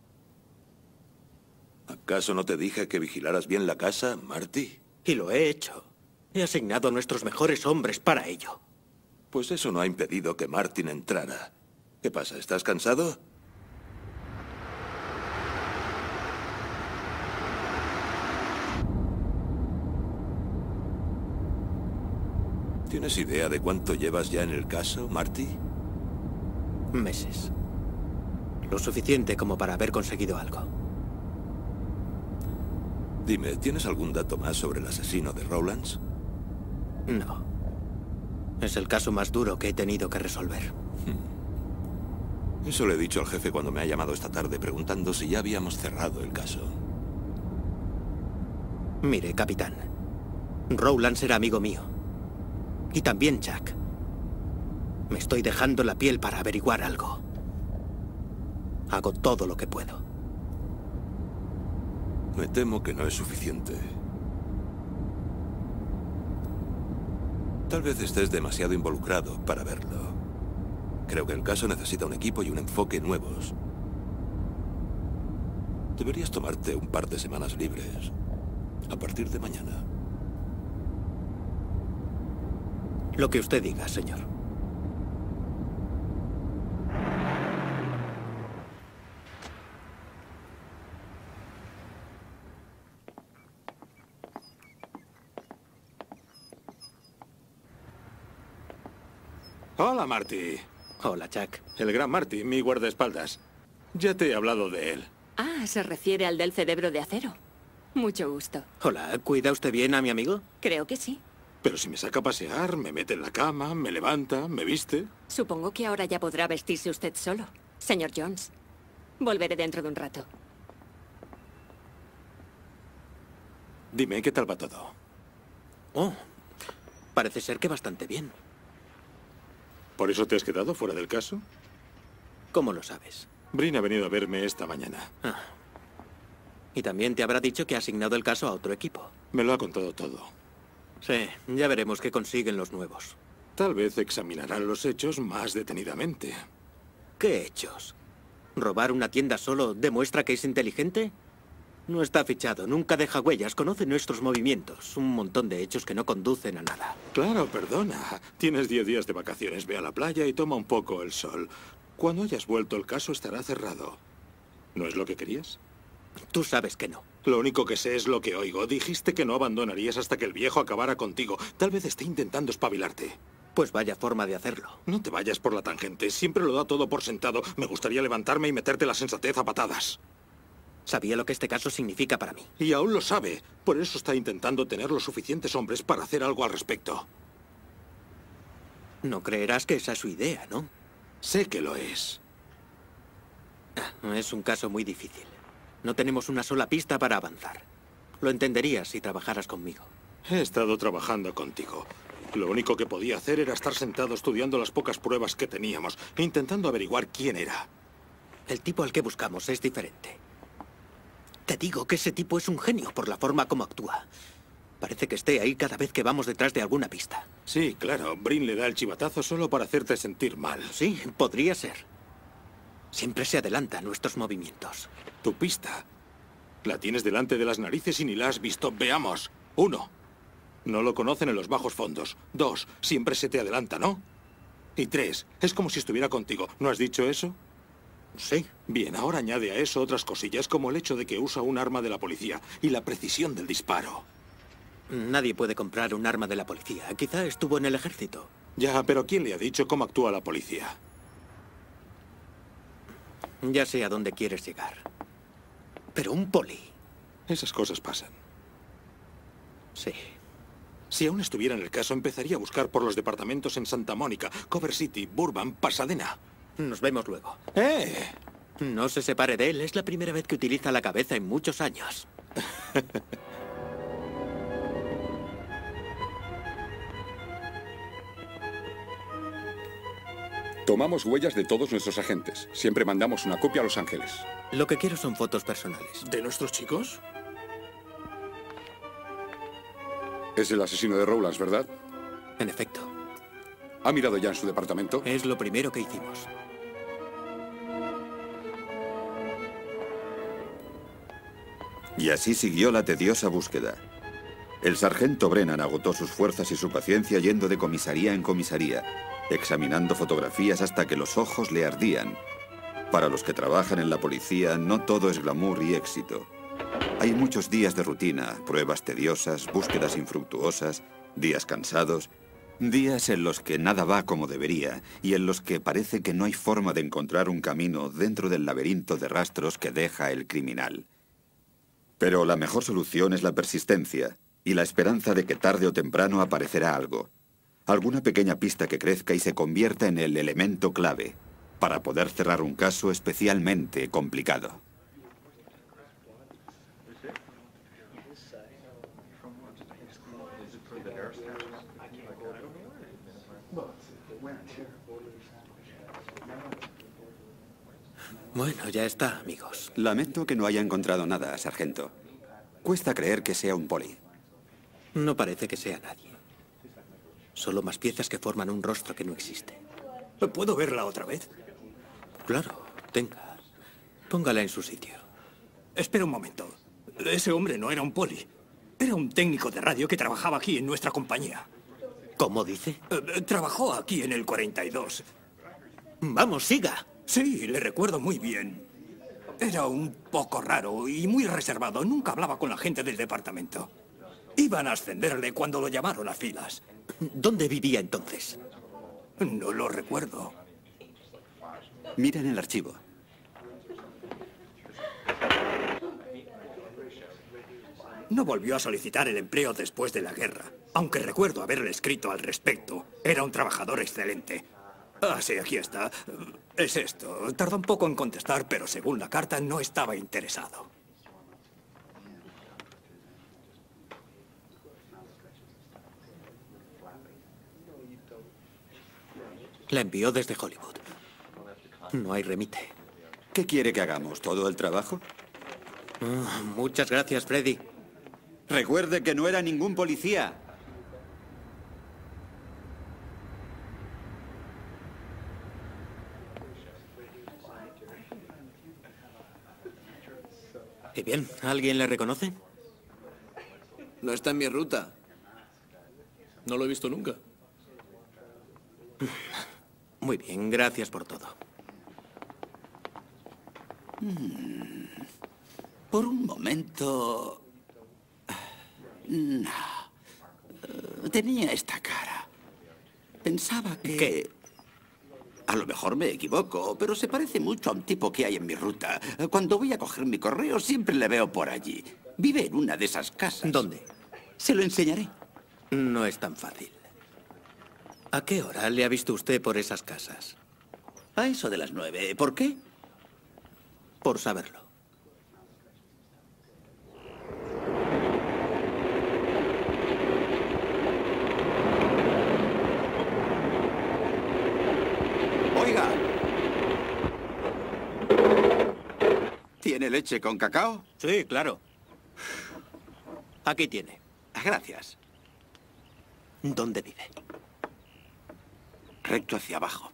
¿Acaso no te dije que vigilaras bien la casa, Marty? Y lo he hecho. He asignado a nuestros mejores hombres para ello. Pues eso no ha impedido que Martin entrara. ¿Qué pasa? ¿Estás cansado? ¿Tienes idea de cuánto llevas ya en el caso, Marty? Meses. Lo suficiente como para haber conseguido algo. Dime, ¿tienes algún dato más sobre el asesino de Rowlands? No. Es el caso más duro que he tenido que resolver. Eso le he dicho al jefe cuando me ha llamado esta tarde preguntando si ya habíamos cerrado el caso. Mire, capitán. Rowlands era amigo mío. Y también Jack. Me estoy dejando la piel para averiguar algo. Hago todo lo que puedo. Me temo que no es suficiente. Tal vez estés demasiado involucrado para verlo. Creo que el caso necesita un equipo y un enfoque nuevos. Deberías tomarte un par de semanas libres. A partir de mañana. Lo que usted diga, señor. Hola, Marty. Hola, Chuck. El gran Marty, mi guardaespaldas. Ya te he hablado de él. Ah, se refiere al del cerebro de acero. Mucho gusto. Hola, ¿cuida usted bien a mi amigo? Creo que sí. Pero si me saca a pasear, me mete en la cama, me levanta, me viste. Supongo que ahora ya podrá vestirse usted solo, señor Jones. Volveré dentro de un rato. Dime, ¿qué tal va todo? Oh, parece ser que bastante bien. ¿Por eso te has quedado fuera del caso? ¿Cómo lo sabes? Brin ha venido a verme esta mañana. Ah. Y también te habrá dicho que ha asignado el caso a otro equipo. Me lo ha contado todo. Sí, ya veremos qué consiguen los nuevos. Tal vez examinarán los hechos más detenidamente. ¿Qué hechos? ¿Robar una tienda solo demuestra que es inteligente? No está fichado, nunca deja huellas, conoce nuestros movimientos. Un montón de hechos que no conducen a nada. Claro, perdona. Tienes diez días de vacaciones, ve a la playa y toma un poco el sol. Cuando hayas vuelto, el caso estará cerrado. ¿No es lo que querías? Tú sabes que no. Lo único que sé es lo que oigo. Dijiste que no abandonarías hasta que el viejo acabara contigo. Tal vez esté intentando espabilarte. Pues vaya forma de hacerlo. No te vayas por la tangente. Siempre lo da todo por sentado. Me gustaría levantarme y meterte la sensatez a patadas. Sabía lo que este caso significa para mí. Y aún lo sabe. Por eso está intentando tener los suficientes hombres para hacer algo al respecto. No creerás que esa es su idea, ¿no? Sé que lo es. Es un caso muy difícil. No tenemos una sola pista para avanzar. Lo entenderías si trabajaras conmigo. He estado trabajando contigo. Lo único que podía hacer era estar sentado estudiando las pocas pruebas que teníamos, intentando averiguar quién era. El tipo al que buscamos es diferente. Te digo que ese tipo es un genio por la forma como actúa. Parece que esté ahí cada vez que vamos detrás de alguna pista. Sí, claro. Brin le da el chivatazo solo para hacerte sentir mal. Sí, podría ser. Siempre se adelanta a nuestros movimientos. Tu pista. La tienes delante de las narices y ni la has visto. Veamos. Uno. No lo conocen en los bajos fondos. Dos. Siempre se te adelanta, ¿no? Y tres. Es como si estuviera contigo. ¿No has dicho eso? Sí. Bien, ahora añade a eso otras cosillas como el hecho de que usa un arma de la policía y la precisión del disparo. Nadie puede comprar un arma de la policía. Quizá estuvo en el ejército. Ya, pero ¿quién le ha dicho cómo actúa la policía? Ya sé a dónde quieres llegar. Pero un poli... Esas cosas pasan. Sí. Si aún estuviera en el caso, empezaría a buscar por los departamentos en Santa Mónica, Cover City, Burbank, Pasadena. Nos vemos luego. ¡Eh! No se separe de él. Es la primera vez que utiliza la cabeza en muchos años. Tomamos huellas de todos nuestros agentes. Siempre mandamos una copia a Los Ángeles. Lo que quiero son fotos personales. ¿De nuestros chicos? Es el asesino de Rowlands, ¿verdad? En efecto. ¿Ha mirado ya en su departamento? Es lo primero que hicimos. Y así siguió la tediosa búsqueda. El sargento Brennan agotó sus fuerzas y su paciencia yendo de comisaría en comisaría, examinando fotografías hasta que los ojos le ardían. Para los que trabajan en la policía, no todo es glamour y éxito. Hay muchos días de rutina, pruebas tediosas, búsquedas infructuosas, días cansados, días en los que nada va como debería y en los que parece que no hay forma de encontrar un camino dentro del laberinto de rastros que deja el criminal. Pero la mejor solución es la persistencia y la esperanza de que tarde o temprano aparecerá algo. Alguna pequeña pista que crezca y se convierta en el elemento clave para poder cerrar un caso especialmente complicado. Bueno, ya está, amigos. Lamento que no haya encontrado nada, sargento. Cuesta creer que sea un poli. No parece que sea nadie. Solo más piezas que forman un rostro que no existe. ¿Puedo verla otra vez? Claro, tenga. Póngala en su sitio. espera un momento. Ese hombre no era un poli. Era un técnico de radio que trabajaba aquí en nuestra compañía. ¿Cómo dice? Eh, trabajó aquí en el cuarenta y dos. Vamos, siga. Sí, le recuerdo muy bien. Era un poco raro y muy reservado. Nunca hablaba con la gente del departamento. Iban a ascenderle cuando lo llamaron a filas. ¿Dónde vivía entonces? No lo recuerdo. Miren el archivo. No volvió a solicitar el empleo después de la guerra, aunque recuerdo haberle escrito al respecto. Era un trabajador excelente. Ah, sí, aquí está. Es esto. Tardó un poco en contestar, pero según la carta no estaba interesado. La envió desde Hollywood. No hay remite. ¿Qué quiere que hagamos? ¿Todo el trabajo? Oh, muchas gracias, Freddy. Recuerde que no era ningún policía. ¿Y bien? ¿Alguien le reconoce? No está en mi ruta. No lo he visto nunca. Muy bien, gracias por todo. Hmm. Por un momento... No. Tenía esta cara. Pensaba que... ¿Qué? A lo mejor me equivoco, pero se parece mucho a un tipo que hay en mi ruta. Cuando voy a coger mi correo siempre le veo por allí. Vive en una de esas casas. ¿Dónde? Se lo enseñaré. No es tan fácil. ¿A qué hora le ha visto usted por esas casas? A eso de las nueve. ¿Por qué? Por saberlo. Oiga. ¿Tiene leche con cacao? Sí, claro. Aquí tiene. Gracias. ¿Dónde vive? Recto hacia abajo.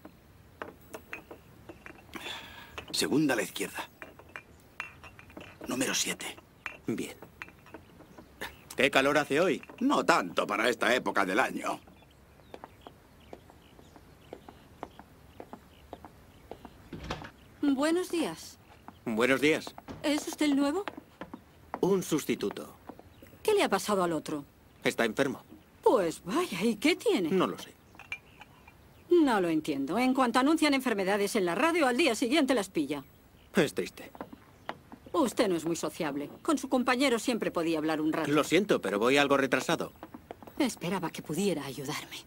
Segunda a la izquierda. Número siete. Bien. ¿Qué calor hace hoy? No tanto para esta época del año. Buenos días. Buenos días. ¿Es usted el nuevo? Un sustituto. ¿Qué le ha pasado al otro? Está enfermo. Pues vaya, ¿y qué tiene? No lo sé. No lo entiendo. En cuanto anuncian enfermedades en la radio, al día siguiente las pilla. Es triste. Usted no es muy sociable. Con su compañero siempre podía hablar un rato. Lo siento, pero voy algo retrasado. Esperaba que pudiera ayudarme.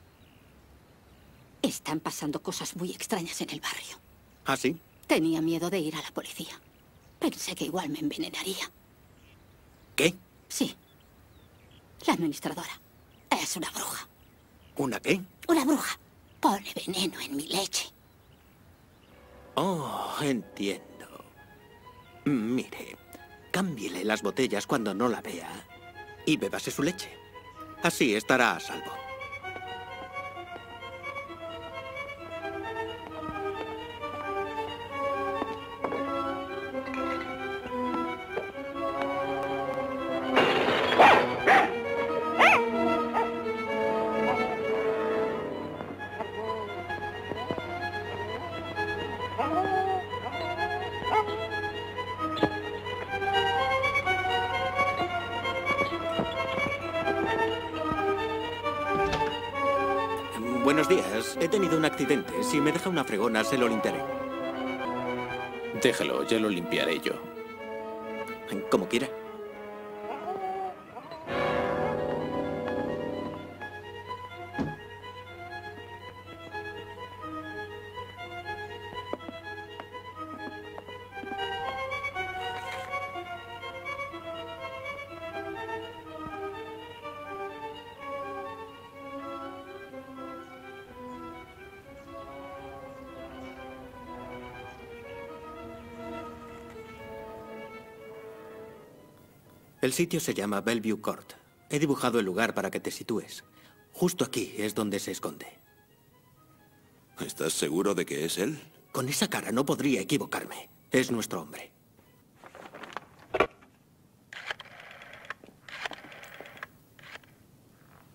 Están pasando cosas muy extrañas en el barrio. ¿Ah, sí? Tenía miedo de ir a la policía. Pensé que igual me envenenaría. ¿Qué? Sí. La administradora es una bruja. ¿Una qué? Una bruja. Pone veneno en mi leche. Oh, entiendo. Mire, cámbiele las botellas cuando no la vea y bébase su leche. Así estará a salvo. Buenos días. He tenido un accidente. Si me deja una fregona, se lo limpiaré. Déjalo, ya lo limpiaré yo. Como quiera. El sitio se llama Bellevue Court. He dibujado el lugar para que te sitúes. Justo aquí es donde se esconde. ¿Estás seguro de que es él? Con esa cara no podría equivocarme. Es nuestro hombre.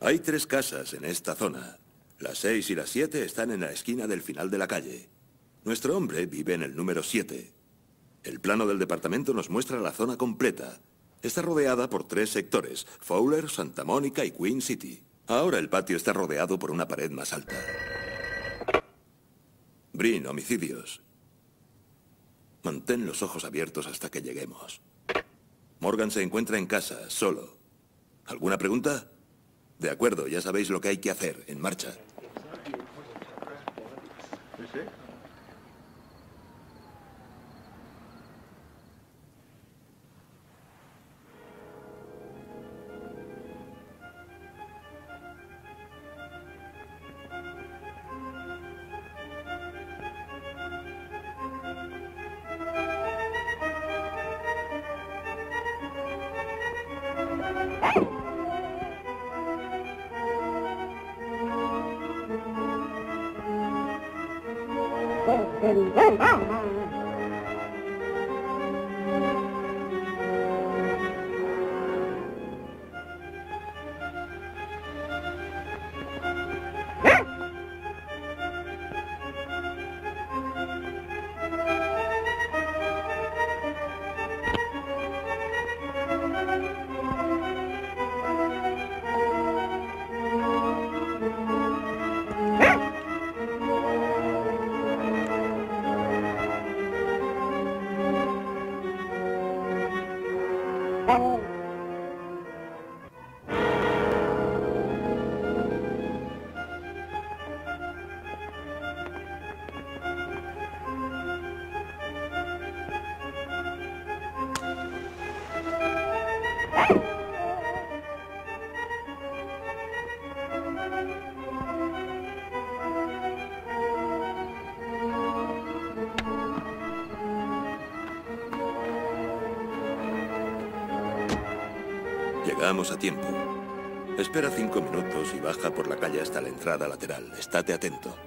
Hay tres casas en esta zona. Las seis y las siete están en la esquina del final de la calle. Nuestro hombre vive en el número siete. El plano del departamento nos muestra la zona completa. Está rodeada por tres sectores: Fowler, Santa Mónica y Queen City. Ahora el patio está rodeado por una pared más alta. Brin, homicidios. Mantén los ojos abiertos hasta que lleguemos. Morgan se encuentra en casa, solo. ¿Alguna pregunta? De acuerdo, ya sabéis lo que hay que hacer. En marcha. Llegamos a tiempo. Espera cinco minutos y baja por la calle hasta la entrada lateral. Estate atento.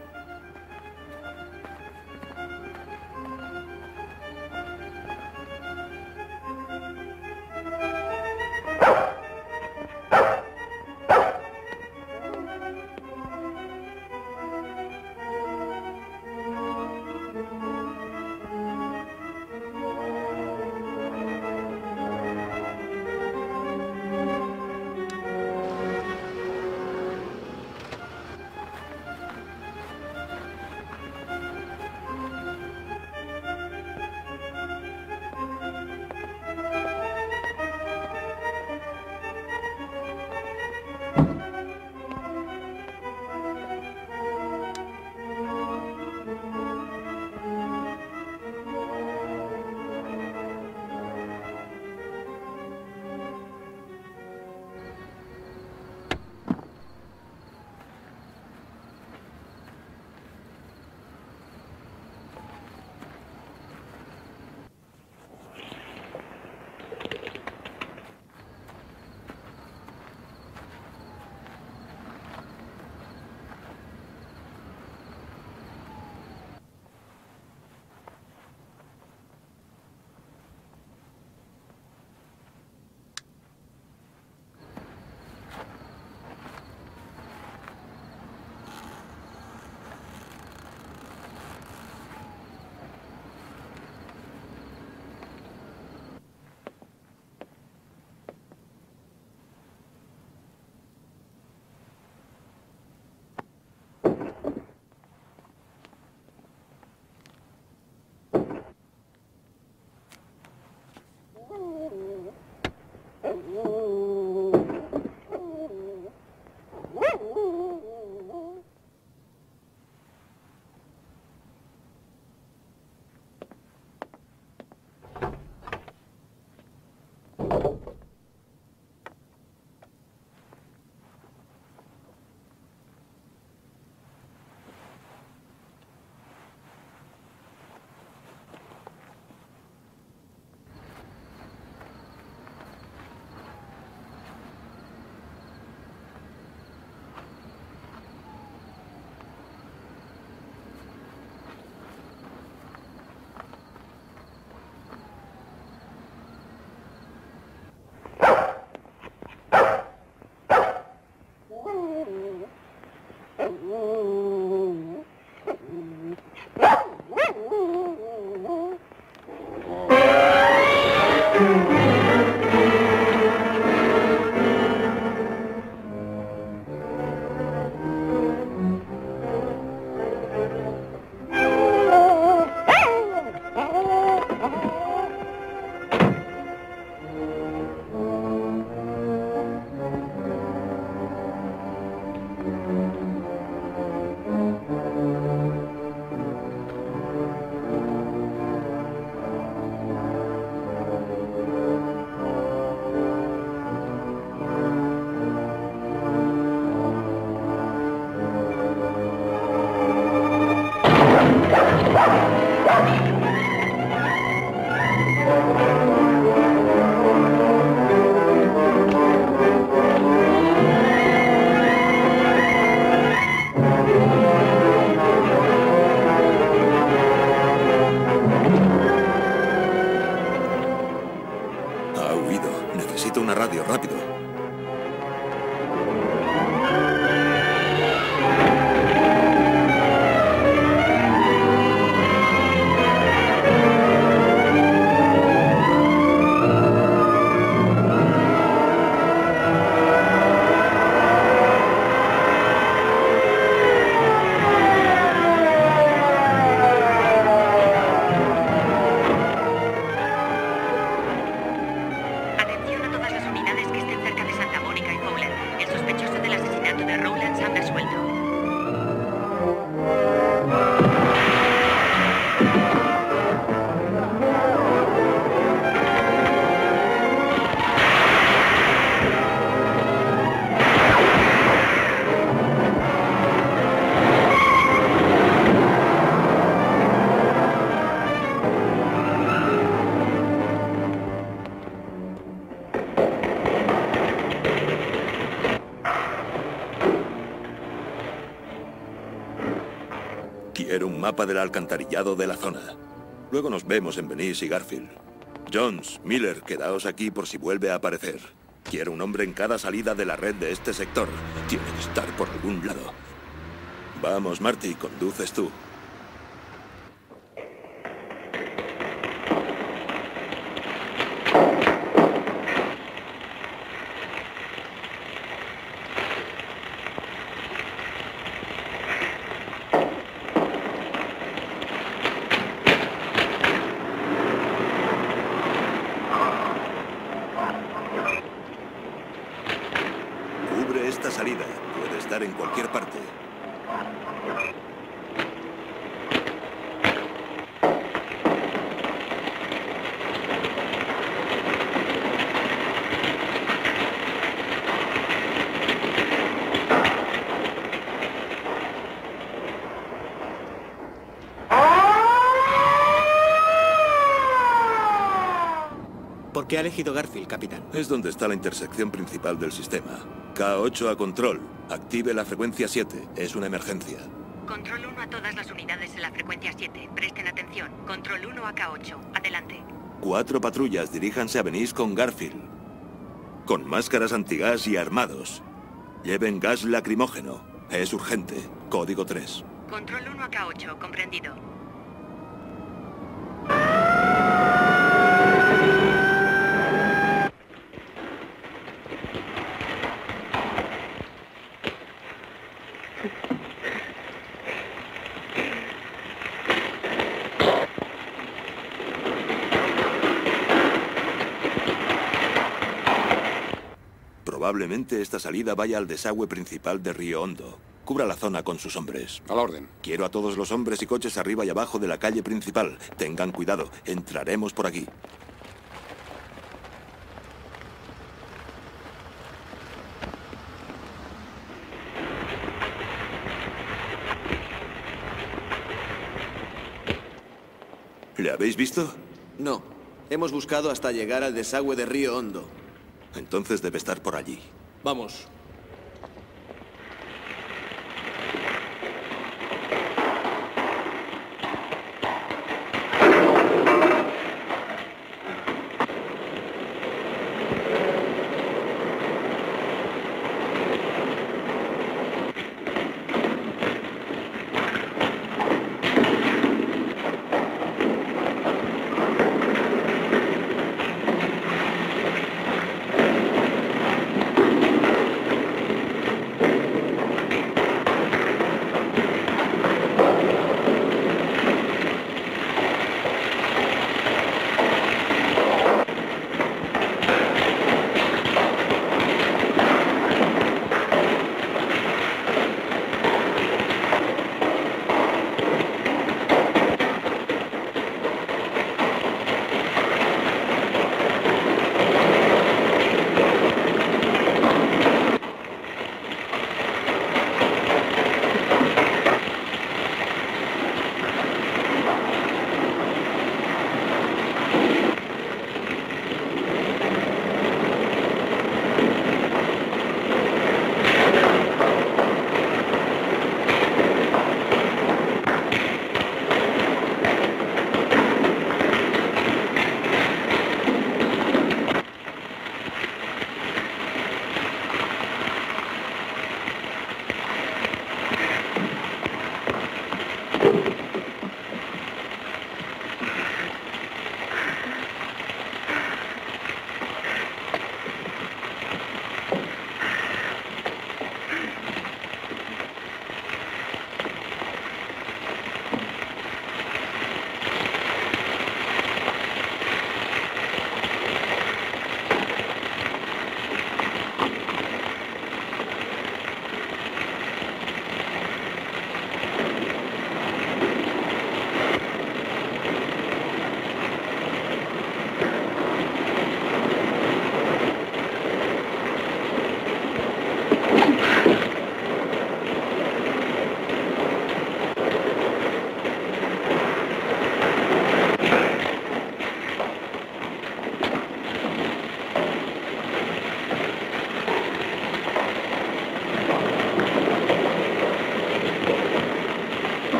mapa del alcantarillado de la zona. Luego nos vemos en Venice y Garfield. Jones, Miller, quedaos aquí por si vuelve a aparecer. Quiero un hombre en cada salida de la red de este sector. Tiene que estar por algún lado. Vamos, Marty, conduces tú. Esta salida puede estar en cualquier parte. ¿Por qué ha elegido Garfield, capitán? Es donde está la intersección principal del sistema. K ocho a control. Active la frecuencia siete. Es una emergencia. Control uno a todas las unidades en la frecuencia siete. Presten atención. Control uno a K ocho. Adelante. Cuatro patrullas. Diríjanse a Venice con Garfield. Con máscaras antigas y armados. Lleven gas lacrimógeno. Es urgente. Código tres. Control uno a K ocho. Comprendido. Probablemente esta salida vaya al desagüe principal de Río Hondo. Cubra la zona con sus hombres. A la orden. Quiero a todos los hombres y coches arriba y abajo de la calle principal. Tengan cuidado. Entraremos por aquí. ¿Le habéis visto? No. Hemos buscado hasta llegar al desagüe de Río Hondo. Entonces debe estar por allí. Vamos.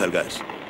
Utiliza el gas.